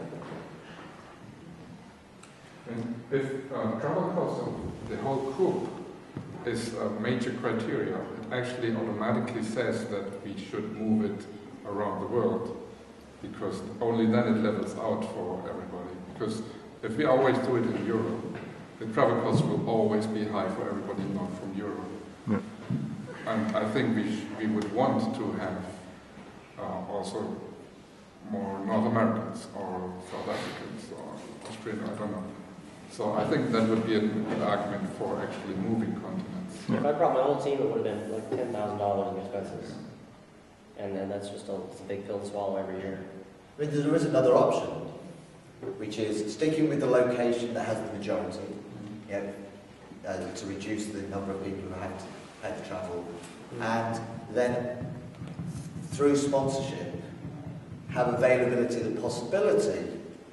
And if uh, travel cost of the whole group is a major criteria, it actually automatically says that we should move it around the world, because only then it levels out for everybody. Because if we always do it in Europe, the travel cost will always be high for everybody not from Europe. Yeah. And I think we, sh we would want to have uh, also more North Americans or South Africans or Australian, I don't know. So I think that would be a good argument for actually moving continents. If I brought my whole team, it would have been like ten thousand dollars in expenses. And then that's just a, it's a big pill to swallow every year. I mean, there is another option, which is sticking with the location that has the majority, yeah, uh, to reduce the number of people who have to, have to travel, and then through sponsorship have availability, the possibility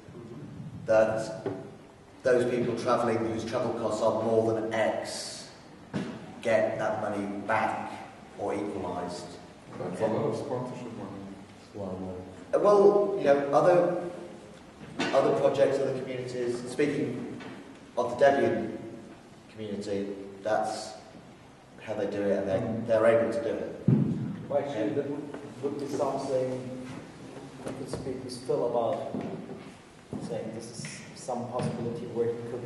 that those people travelling whose travel costs are more than X get that money back or equalised. That's a lot of sponsorship money. Uh, Well, you know, other other projects, other communities. Speaking of the Debian community, that's how they do it, and they they're able to do it. Well, actually, that would, would be something we could speak with Phil about, saying this is some possibility where he could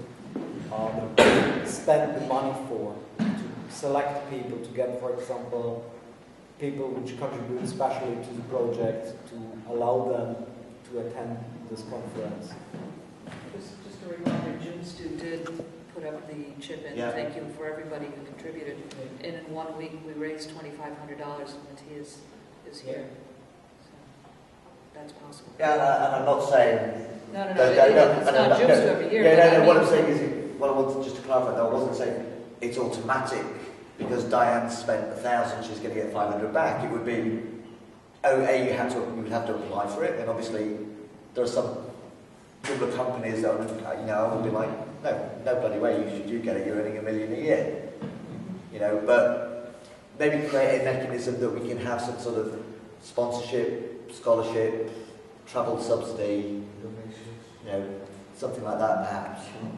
um, spend the money for, to select people, to get, for example, people which contribute especially to the project, to allow them to attend this conference. Just, just a reminder, Jim Stu did put up the chip in. Yeah. Thank you for everybody who contributed. And in one week, we raised twenty-five hundred dollars, and Matthias is here. So that's possible. Yeah, and, I, and I'm not saying. No, no, no, that- it- that- it- no, it's no, not no, Jim no. Stu every year, Yeah, but no, I no. What I'm mean- saying is, what I wanted just to clarify, though, I wasn't saying it's automatic because Diane spent a thousand, she's going to get five hundred back. It would be, oh, a you have to, you would have to apply for it, and obviously there are some couple of companies that would, you know, I would be like, no, no bloody way, you should you get it, you're earning a million a year. You know, but maybe create a mechanism that we can have some sort of sponsorship, scholarship, travel subsidy, you know, something like that perhaps.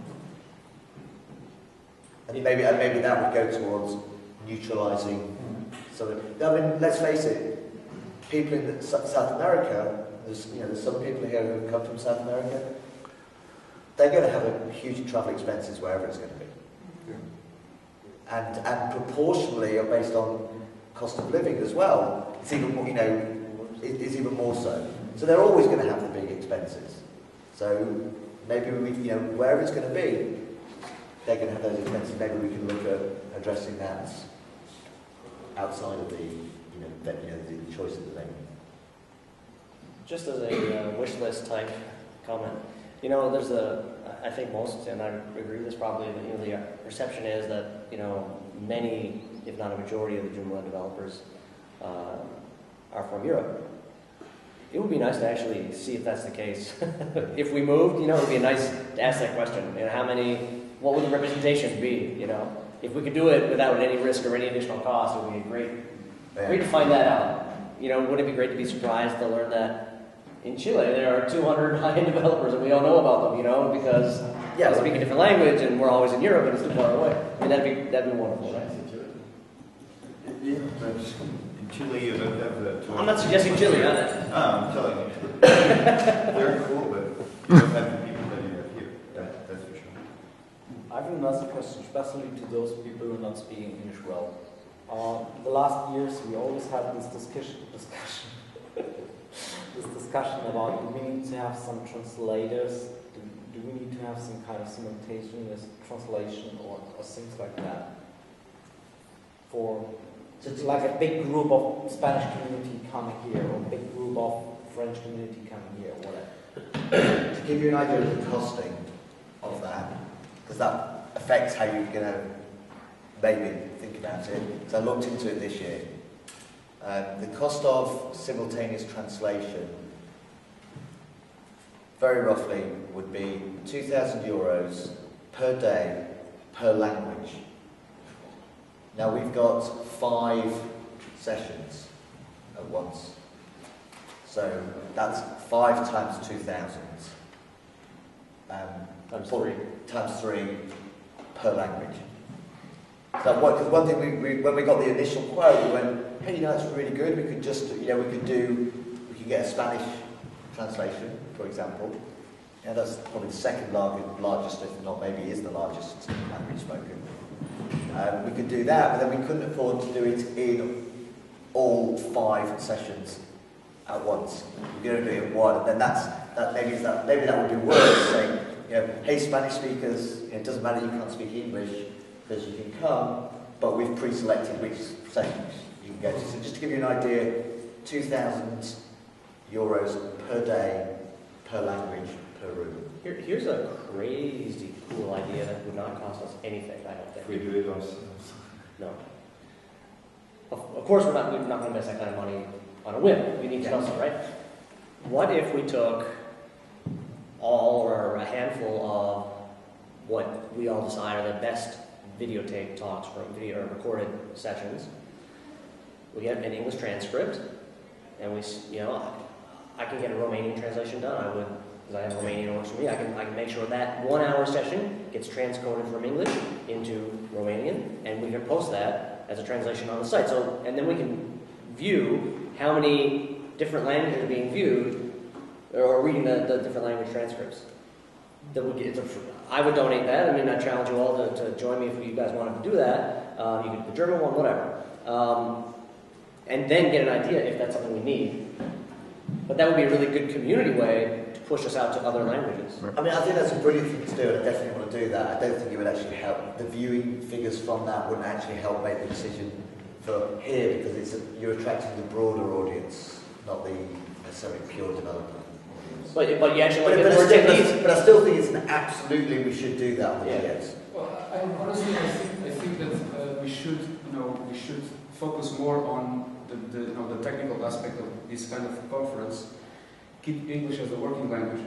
And maybe, and maybe that would go towards neutralising sort of, I mean, let's face it, people in the, South America, there's, you know, there's some people here who come from South America, they're going to have a huge travel expenses wherever it's going to be. Yeah. And, and proportionally, or based on cost of living as well, it's even more, you know, it, it's even more so. So they're always going to have the big expenses. So maybe we, you know, wherever it's going to be, they're going to have those expenses. Maybe we can look at addressing that outside of the, you know, the, you know, the choice of the venue. Just as a uh, wish list type comment, you know, there's a, I think most, and I agree with this probably, you know, the perception is that, you know, many, if not a majority of the Joomla developers uh, are from Europe. It would be nice to actually see if that's the case. If we moved, you know, it would be nice to ask that question. You know, how many, what would the representation be, you know? If we could do it without any risk or any additional cost, it would be great, great to find that out. You know, wouldn't it be great to be surprised to learn that in Chile there are two hundred high-end developers and we don't know about them, you know, because yeah, they speak a different language and we're always in Europe and it's too far away. I mean, that'd be that'd be wonderful, right? Yeah, but in Chile you don't have that. I'm not suggesting Chile, either. No, I'm telling you. They're cool, but you don't have the people that you have here. That, that's for sure. I have another question, especially to those people who are not speaking English well. Uh, the last years we always had this discussion, discussion, this discussion about do we need to have some translators, do, do we need to have some kind of simultaneous translation or, or things like that. For so it's like a big group of Spanish community coming here, or a big group of French community coming here, or whatever. To give you an idea of the costing of that, because that affects how you're going to maybe think about it. So I looked into it this year. Um, the cost of simultaneous translation, very roughly, would be two thousand euros per day per language. Now we've got five sessions at once. So that's five times two thousand. Um, times three. Times three per language. So what, cause one thing we, we, when we got the initial quote, we went, hey, you know, that's really good. We could just, you know, we could do, we could get a Spanish translation, for example. Yeah, that's probably the second largest, largest, if not maybe is the largest language spoken. Um, we could do that, but then we couldn't afford to do it in all five sessions at once. We could only do it in one, and then that's that. Maybe that maybe that would be worse. Saying, you know, hey, Spanish speakers, you know, it doesn't matter you can't speak English because you can come, but we've pre-selected which sessions you can go to. So just to give you an idea, two thousand euros per day per language per room. Here, here's a crazy cool idea that would not cost us anything, I don't think. We do it ourselves. No. Of, of course, we're not, we're not going to invest that kind of money on a whim. We need to know something, right? What if we took all or a handful of what we all decide are the best videotape talks from video or recorded sessions? We get an English transcript, and we, you know, I can get a Romanian translation done. I would. Because I have Romanian works for me, I can, I can make sure that one-hour session gets transcoded from English into Romanian, and we can post that as a translation on the site. So, and then we can view how many different languages are being viewed, or reading the, the different language transcripts. That would get, it's a, I would donate that. I mean, I challenge you all to, to join me if you guys wanted to do that. Um, you could do the German one, whatever. Um, and then get an idea if that's something we need. But that would be a really good community way to push us out to other languages. I mean, I think that's a brilliant thing to do, and I definitely want to do that. I don't think it would actually help. The viewing figures from that wouldn't actually help make the decision for here, because it's a, you're attracting the broader audience, not the necessarily pure developer audience. But, but you actually but, but, I still, but, but I still think it's an absolutely we should do that on the yeah. videos. Well, I, honestly, I think, I think that uh, we should, you know, we should focus more on the, the, you know, the technical aspect of this kind of conference. Keep English as a working language,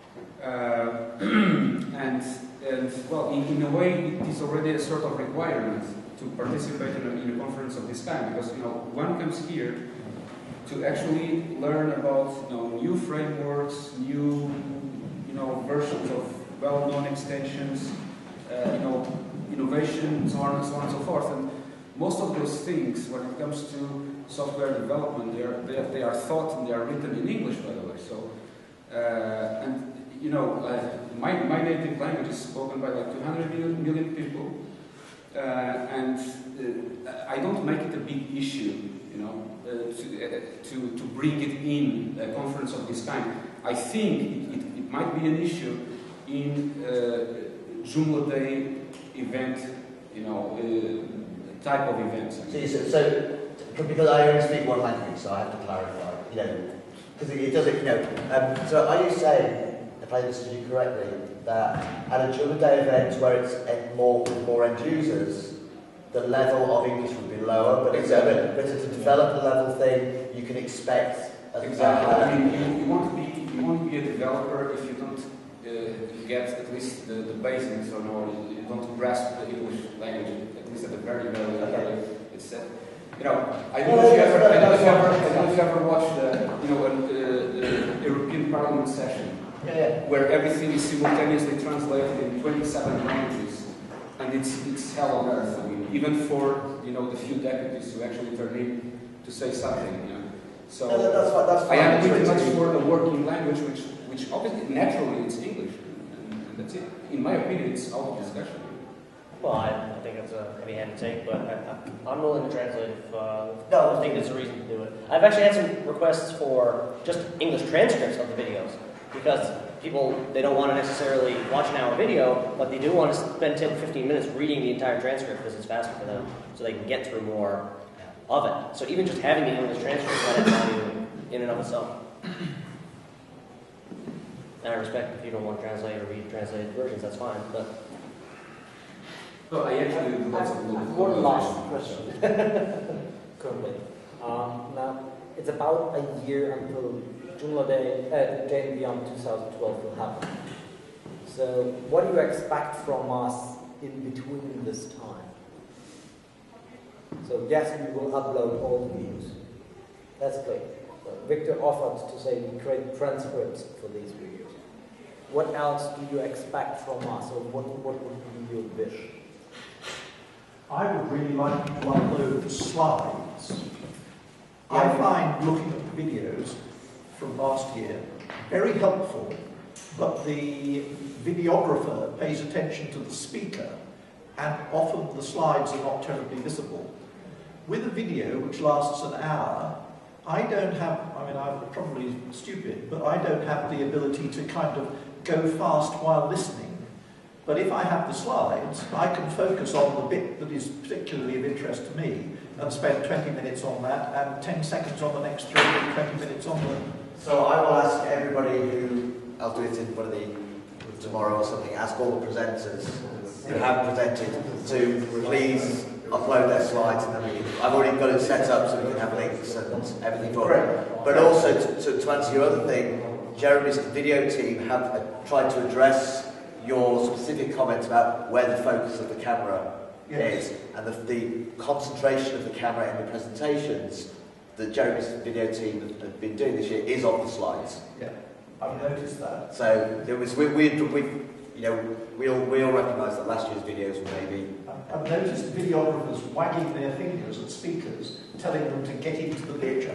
uh, and and well, in, in a way, it is already a sort of requirement to participate in a, in a conference of this kind, because you know one comes here to actually learn about you know new frameworks, new you know versions of well-known extensions, uh, you know innovation, so on and so on and so forth. And most of those things, when it comes to software development, they are, they are, they are thought and they are written in English, by the way. So, uh, and you know, uh, my, my native language is spoken by like two hundred million people, uh, and uh, I don't make it a big issue, you know, uh, to, uh, to, to bring it in a conference of this kind. I think it, it, it might be an issue in uh, Joomla Day event, you know, uh, type of events. So, so, so because I only speak one language, so I have to clarify, you know, because it, it doesn't, you know. Um, so are you saying, if I understood you correctly, that at a Joomla Day event where it's at more with more end users, the level of English would be lower, but it's a, but it's a developer level thing. You can expect a exactly. I mean, you, you want to be you want to be a developer if you don't uh, get at least the, the basics, or no, you don't grasp the English language at least at the very very level. It's uh, You know, I don't know if you ever, I don't know if you ever, I don't know if you ever watched, uh, you know, a, a, a European pre-parliament session, Yeah, yeah. where everything is simultaneously translated in twenty-seven languages, and it's it's hell on earth. I mean, even for you know the few deputies who actually turn in to say something. You know. So No, that- that's fine, that's I fine. am pretty It's much really- for a working language, which which obviously naturally it's English, and, and that's it. In my opinion, it's out of discussion. Well, I, I think it's a heavy hand to take, but I, I, I'm willing to translate if uh, No. I think there's a reason to do it. I've actually had some requests for just English transcripts of the videos, because people, they don't want to necessarily watch an hour video, but they do want to spend ten to fifteen minutes reading the entire transcript because it's faster for them, so they can get through more of it. So even just having the English transcript might have value in and of itself. And I respect if you don't want to translate or read translated versions, that's fine, but... No, I actually do lots of One last question. Currently. Um, now, it's about a year until Joomla Day, uh, J and Beyond twenty twelve will happen. So, what do you expect from us in between this time? So, yes, we will upload all the videos. That's clear. So, Victor offered to say we create transcripts for these videos. What else do you expect from us, or what, what would be your wish? I would really like to upload slides. I find looking at the videos from last year very helpful, but the videographer pays attention to the speaker, and often the slides are not terribly visible. With a video which lasts an hour, I don't have, I mean, I'm probably stupid, but I don't have the ability to kind of go fast while listening. But if I have the slides, I can focus on the bit that is particularly of interest to me and spend twenty minutes on that and ten seconds on the next three and twenty minutes on the... So I will ask everybody who, I'll do it in one of the, tomorrow or something, ask all the presenters who have presented to please upload their slides, and then we can, I've already got it set up so we can have links and everything for it. But also to, to, to answer your other thing, Jeremy's video team have uh, tried to address your specific comments about where the focus of the camera Yes. is, and the, the concentration of the camera in the presentations that Jeremy's video team have, have been doing this year is on the slides. Yeah, I've noticed that. So there was, we, we, we you know, we all, we all recognise that last year's videos were maybe... I've noticed videographers wagging their fingers at speakers, telling them to get into the picture.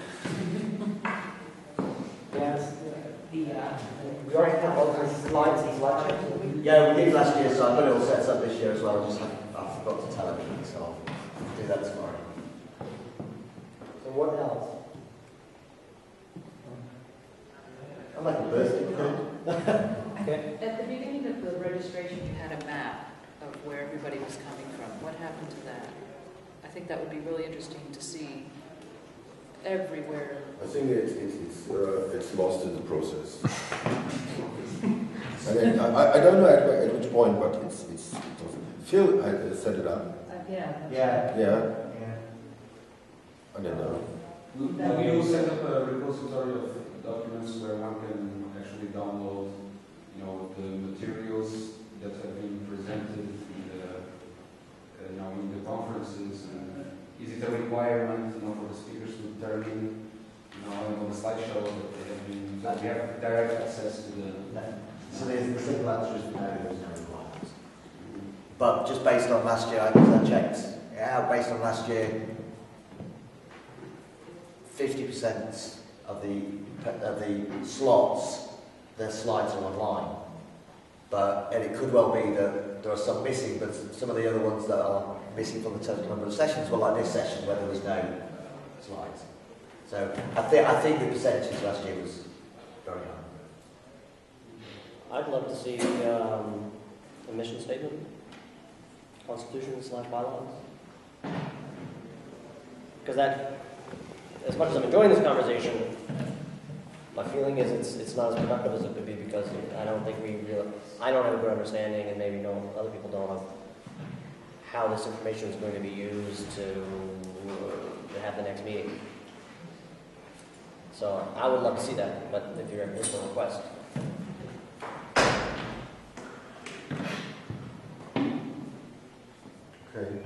Yes. The, uh, we already have all the slides and slideshows. Yeah, we did last year, so I've got it all set up this year as well. I just haven't, I forgot to tell everything, so I'll do that tomorrow. So what else? I'm like a birthday card. Okay. At the beginning of the registration, you had a map of where everybody was coming from. What happened to that? I think that would be really interesting to see everywhere. I think it's it's it's, uh, it's lost in the process. I, mean, I, I don't know at, at which point, but it's it's. It Phil uh, set it up. Uh, yeah. Yeah. Yeah. I don't know. We we will set up a repository of documents where one can actually download, you know, the materials that have been presented in the, uh, you know, in the conferences. And is it a requirement, you know, for the speakers to turn in, you know, on the slideshow that they have been, that we have direct access to the. So the, the simple answer is no, there's no requirement. But just based on last year, I, I checked, yeah, based on last year, fifty percent of the of the slots, their slides are online. But, and it could well be that there are some missing, but some of the other ones that are missing from the total number of sessions were like this session where there was no slides. So I think I think the percentage last year was very high. I'd love to see the, um, the mission statement, constitution slash bylaws. Because that, as much as I'm enjoying this conversation, my feeling is it's it's not as productive as it could be because I don't think we really, I don't have a good understanding, and maybe no other people don't, of how this information is going to be used to, to have the next meeting. So I would love to see that, but if you're if a request. Okay.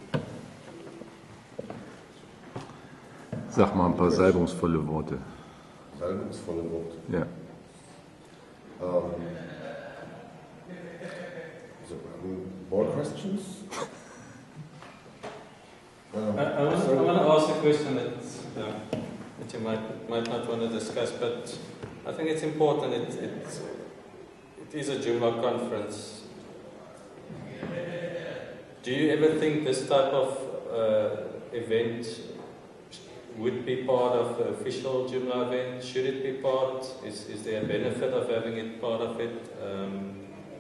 Sag mal ein paar salbungsvolle Worte. reibungsvolle Wort. Ja. Um, so, um, more questions? Um, I, I want to I want to ask a question that, uh, that you might might not want to discuss, but I think it's important. It it, it is a Joomla conference. Do you ever think this type of uh, event would be part of the official Joomla event? Should it be part? Is is there a benefit of having it part of it? Um,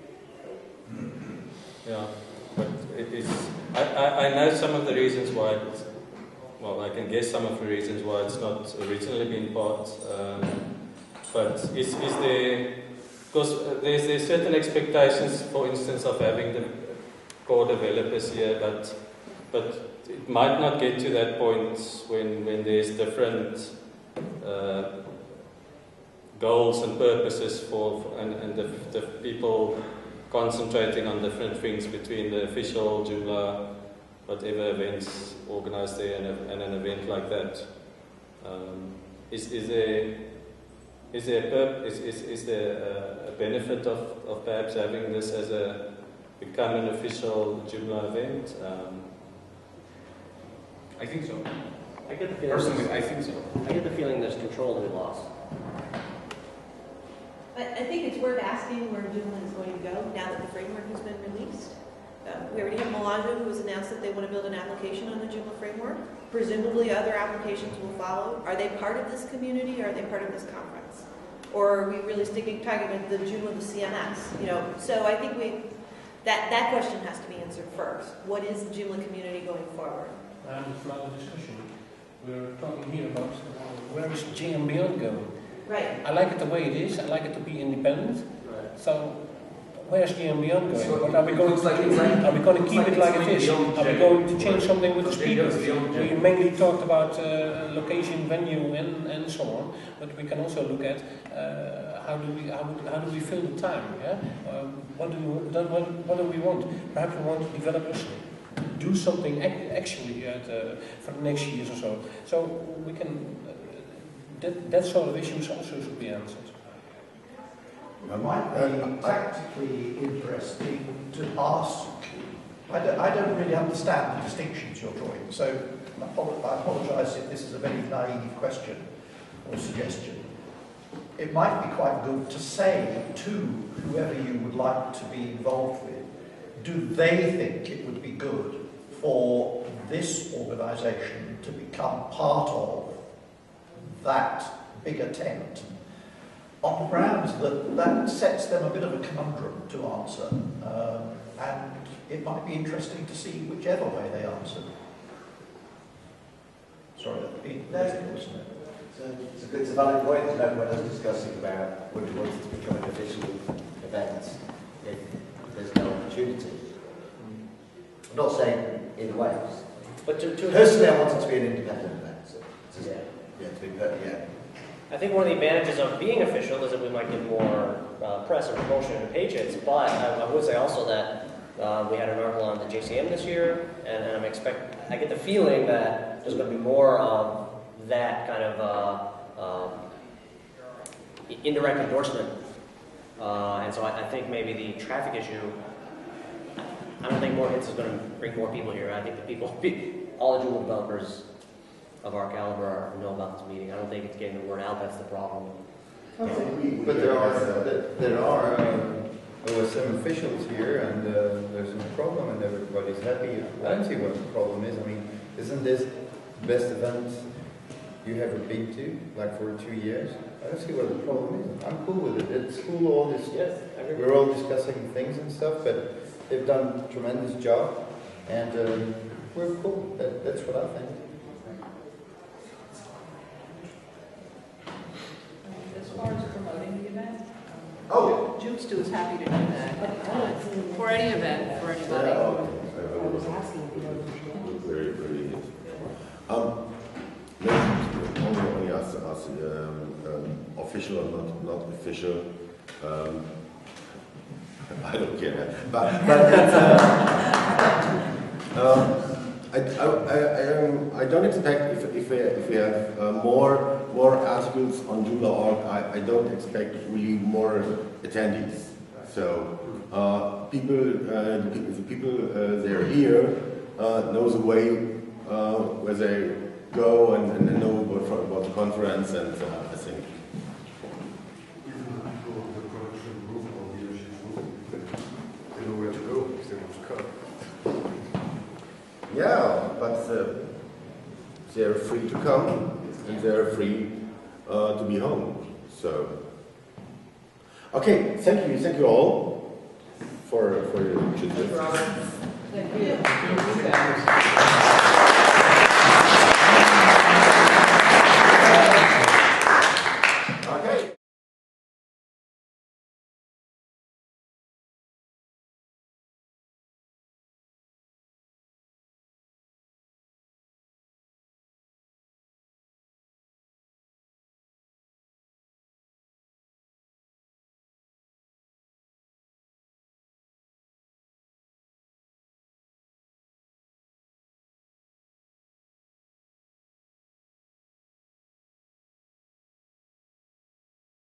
yeah, but it is. I, I, I know some of the reasons why. It, well, I can guess some of the reasons why it's not originally been part. Um, but is is there? Because there's there's certain expectations, for instance, of having the core developers here, but but it might not get to that point when when there's different uh, goals and purposes for, for and and the, the people concentrating on different things between the official Joomla, whatever events organized there, and, a, and an event like that. Um, is is there is there a purp- is, is is there a, a benefit of, of perhaps having this as a become an official Joomla event? Um, I think so. I get the feeling Personally, I think so. I get the feeling there's control to be lost. I, I think it's worth asking where Joomla is going to go now that the framework has been released. Uh, we already have Melange, who has announced that they want to build an application on the Joomla framework. Presumably other applications will follow. Are they part of this community, or are they part of this conference? Or are we really sticking, talking about the Joomla, the C M S? You know, so I think we, that, that question has to be answered first. What is the Joomla community going forward? And throughout the discussion, we're talking here about where is J M Beyond going? Right. I like it the way it is. I like it to be independent. Right. So, where's J M Beyond going? So What are we it going looks to like do? it's like- Are we going to looks keep like it like it's it is? going beyond Are we J M. going to change something with the It goes speakers? beyond J M. We mainly talked about uh, location, venue, and, and so on. But we can also look at uh, how do we how, would- how do we fill the time? Yeah. Um, what do we what, what do we want? Perhaps we want developers do something ac- actually at, uh, for the next years or so. So we can, uh, that, that sort of issues also should be answered. It might be tactically interesting to ask. I don't, I don't really understand the distinctions you're drawing, so I apologise if this is a very naive question or suggestion. It might be quite good to say to whoever you would like to be involved with, do they think it would be good for this organisation to become part of that bigger tent, on the grounds that that sets them a bit of a conundrum to answer, um, and it might be interesting to see whichever way they answer. Sorry, that's been political, isn't it? So it's a good, it's a valid point. You know, when I was discussing about would you want it to become an official event if there's no opportunity. I'm not saying either way. But to, to Personally, I want it to be an independent event. So, so Yeah. yeah, to be per- yeah. I think one of the advantages of being official is that we might get more uh, press and promotion and page hits, but I, I would say also that uh, we had an article on the J C M this year, and, and I'm expect I get the feeling that there's going to be more of that kind of uh, um, indirect endorsement, uh, and so I, I think maybe the traffic issue, I don't think more hits is going to bring more people here. I think the people, all the Joomla developers of our caliber are, know about this meeting. I don't think it's getting the word out that's the problem. But there are there are um, O S M officials here, and uh, there's no problem, and everybody's happy. I don't see what the problem is. I mean, isn't this the best event you ever been to, like for two years? I don't see what the problem is. I'm cool with it. It's cool. All this. Yes, I agree. We're all discussing things and stuff, but they've done a tremendous job, and um, we're cool. That, that's what I think. As far as promoting the event, Oh, Joomla is happy to do that anytime, for any event, for anybody. I was asking very, very good. Um, let's only, only ask, ask um, um, official or not, not official. Um, I don't care, but, but that's, uh, um, I, I, I, um, I don't expect if, if, we, if we have uh, more more articles on Joomla dot org, I, I don't expect really more attendees. So uh, people, uh, the people, the people uh, they are here uh, know the way uh, where they go and, and know about, about the conference, and uh, I think. They know where to go if they want to come. Yeah, but uh, they're free to come and they're free uh, to be home. So, okay, thank you, thank you all for for your chit chat. Thank you.